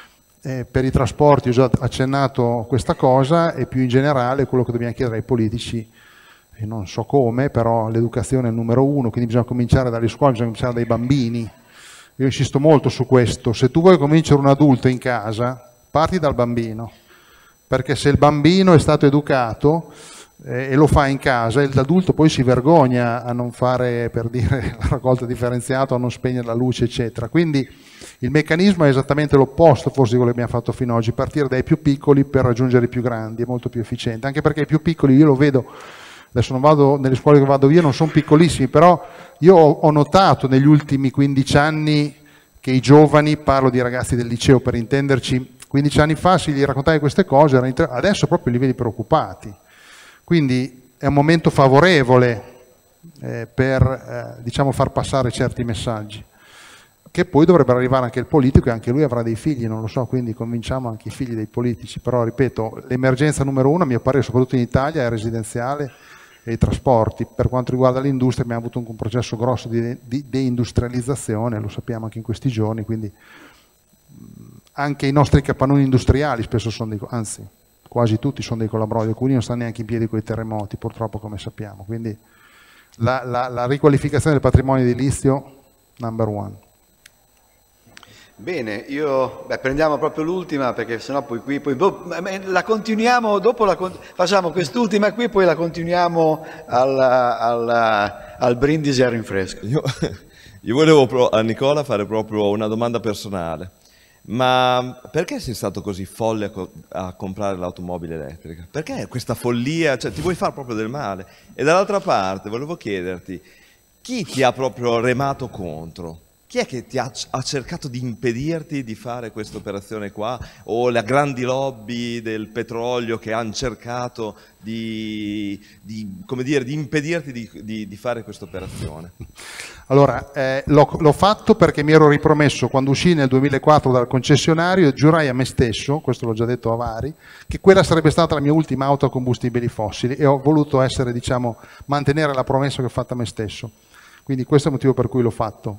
Eh, per i trasporti ho già accennato questa cosa, e più in generale quello che dobbiamo chiedere ai politici, e non so come, però l'educazione è il numero uno, quindi bisogna cominciare dalle scuole, bisogna cominciare dai bambini. Io insisto molto su questo: se tu vuoi convincere un adulto in casa, parti dal bambino, perché se il bambino è stato educato eh, e lo fa in casa, l'adulto poi si vergogna a non fare, per dire, la raccolta differenziata, a non spegnere la luce, eccetera. Quindi il meccanismo è esattamente l'opposto forse di quello che abbiamo fatto fino ad oggi: partire dai più piccoli per raggiungere i più grandi, è molto più efficiente, anche perché i più piccoli, io lo vedo, adesso non vado nelle scuole che vado io, non sono piccolissimi, però io ho notato negli ultimi quindici anni che i giovani, parlo di ragazzi del liceo per intenderci, quindici anni fa se gli raccontavi queste cose, adesso proprio li vedi preoccupati. Quindi è un momento favorevole eh, per eh, diciamo far passare certi messaggi, che poi dovrebbero arrivare anche il politico, e anche lui avrà dei figli, non lo so, quindi convinciamo anche i figli dei politici. Però ripeto, l'emergenza numero uno a mio parere, soprattutto in Italia, è residenziale e i trasporti. Per quanto riguarda l'industria abbiamo avuto un, un processo grosso di, di deindustrializzazione, lo sappiamo anche in questi giorni, quindi anche i nostri capannoni industriali spesso sono dei, anzi quasi tutti sono dei collaboratori, alcuni non stanno neanche in piedi con i terremoti purtroppo, come sappiamo. Quindi la, la, la riqualificazione del patrimonio edilizio number one. Bene, io beh, prendiamo proprio l'ultima, perché sennò poi qui poi, la continuiamo dopo, la, facciamo quest'ultima qui, poi la continuiamo alla, alla, al brindisi al rinfresco. Io, io volevo a Nicola fare proprio una domanda personale: ma perché sei stato così folle a, co a comprare l'automobile elettrica? Perché questa follia? Cioè, ti vuoi fare proprio del male? E dall'altra parte volevo chiederti, chi ti ha proprio remato contro? Chi è che ti ha, ha cercato di impedirti di fare questa operazione qua? O le grandi lobby del petrolio che hanno cercato di, di, come dire, di impedirti di, di, di fare questa operazione? Allora, eh, l'ho fatto perché mi ero ripromesso, quando uscii nel duemilaquattro dal concessionario, giurai a me stesso, questo l'ho già detto a vari, che quella sarebbe stata la mia ultima auto a combustibili fossili, e ho voluto essere, diciamo, mantenere la promessa che ho fatto a me stesso. Quindi questo è il motivo per cui l'ho fatto.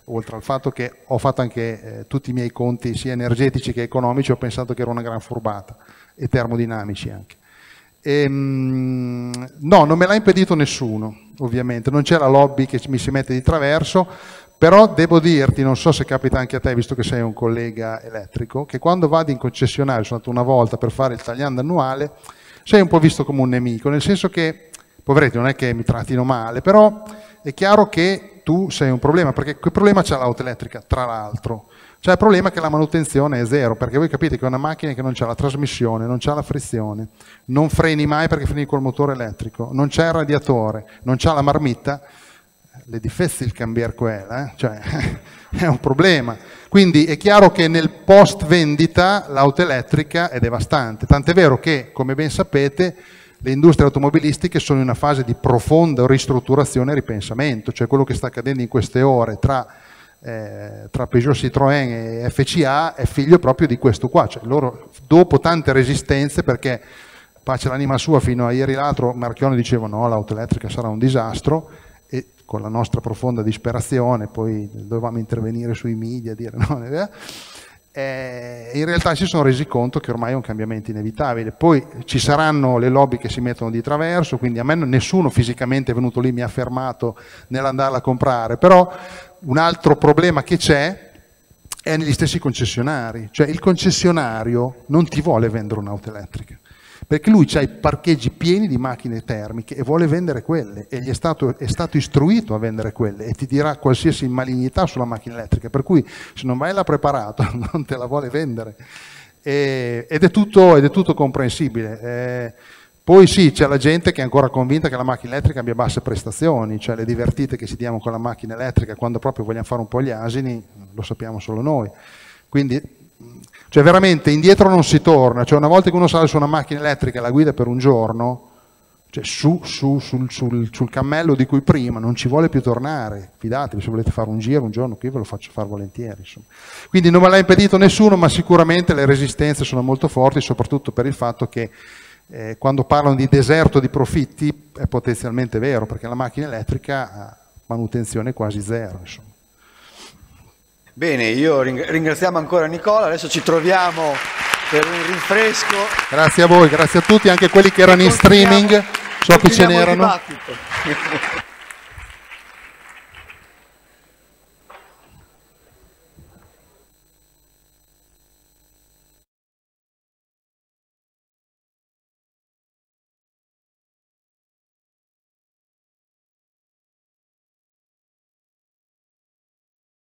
oltre al fatto che ho fatto anche eh, tutti i miei conti sia energetici che economici, ho pensato che era una gran furbata, e termodinamici anche. E, mh, no, non me l'ha impedito nessuno, ovviamente, non c'è la lobby che mi si mette di traverso, però devo dirti, non so se capita anche a te, visto che sei un collega elettrico, che quando vado in concessionario, sono andato una volta per fare il tagliando annuale, sei un po' visto come un nemico, nel senso che, poveretti, non è che mi trattino male, però è chiaro che tu sei un problema, perché quel problema c'ha l'auto elettrica, tra l'altro. C'è il problema che la manutenzione è zero, perché voi capite che è una macchina che non c'ha la trasmissione, non c'ha la frizione, non freni mai perché freni col motore elettrico, non c'è il radiatore, non c'ha la marmitta, le difficili cambiare quella, eh? Cioè, è un problema. Quindi è chiaro che nel post vendita l'auto elettrica è devastante, tant'è vero che, come ben sapete, le industrie automobilistiche sono in una fase di profonda ristrutturazione e ripensamento, cioè quello che sta accadendo in queste ore tra, eh, tra Peugeot, Citroën e F C A è figlio proprio di questo qua, cioè loro dopo tante resistenze, perché pace l'anima sua, fino a ieri l'altro Marchionne diceva no, l'auto elettrica sarà un disastro, e con la nostra profonda disperazione poi dovevamo intervenire sui media, dire no, eh, in realtà si sono resi conto che ormai è un cambiamento inevitabile. Poi ci saranno le lobby che si mettono di traverso, quindi a me nessuno fisicamente è venuto lì, mi ha fermato nell'andarla a comprare, però un altro problema che c'è è negli stessi concessionari, cioè il concessionario non ti vuole vendere un'auto elettrica, perché lui ha i parcheggi pieni di macchine termiche e vuole vendere quelle, e gli è stato, è stato istruito a vendere quelle, e ti dirà qualsiasi malignità sulla macchina elettrica, per cui se non vai là preparato non te la vuole vendere, e, ed, è tutto, ed è tutto comprensibile. Eh, poi sì, c'è la gente che è ancora convinta che la macchina elettrica abbia basse prestazioni, cioè le divertite che ci diamo con la macchina elettrica quando proprio vogliamo fare un po' gli asini, lo sappiamo solo noi. Quindi cioè veramente indietro non si torna, cioè una volta che uno sale su una macchina elettrica e la guida per un giorno, cioè su, su sul, sul, sul cammello di cui prima, non ci vuole più tornare, fidatevi, se volete fare un giro un giorno qui ve lo faccio fare volentieri, insomma. Quindi non me l'ha impedito nessuno, ma sicuramente le resistenze sono molto forti, soprattutto per il fatto che eh, quando parlano di deserto di profitti è potenzialmente vero, perché la macchina elettrica ha manutenzione quasi zero, insomma. Bene, io ringraziamo ancora Nicola, adesso ci troviamo per un rinfresco. Grazie a voi, grazie a tutti, anche quelli che erano in streaming, so che ce n'erano.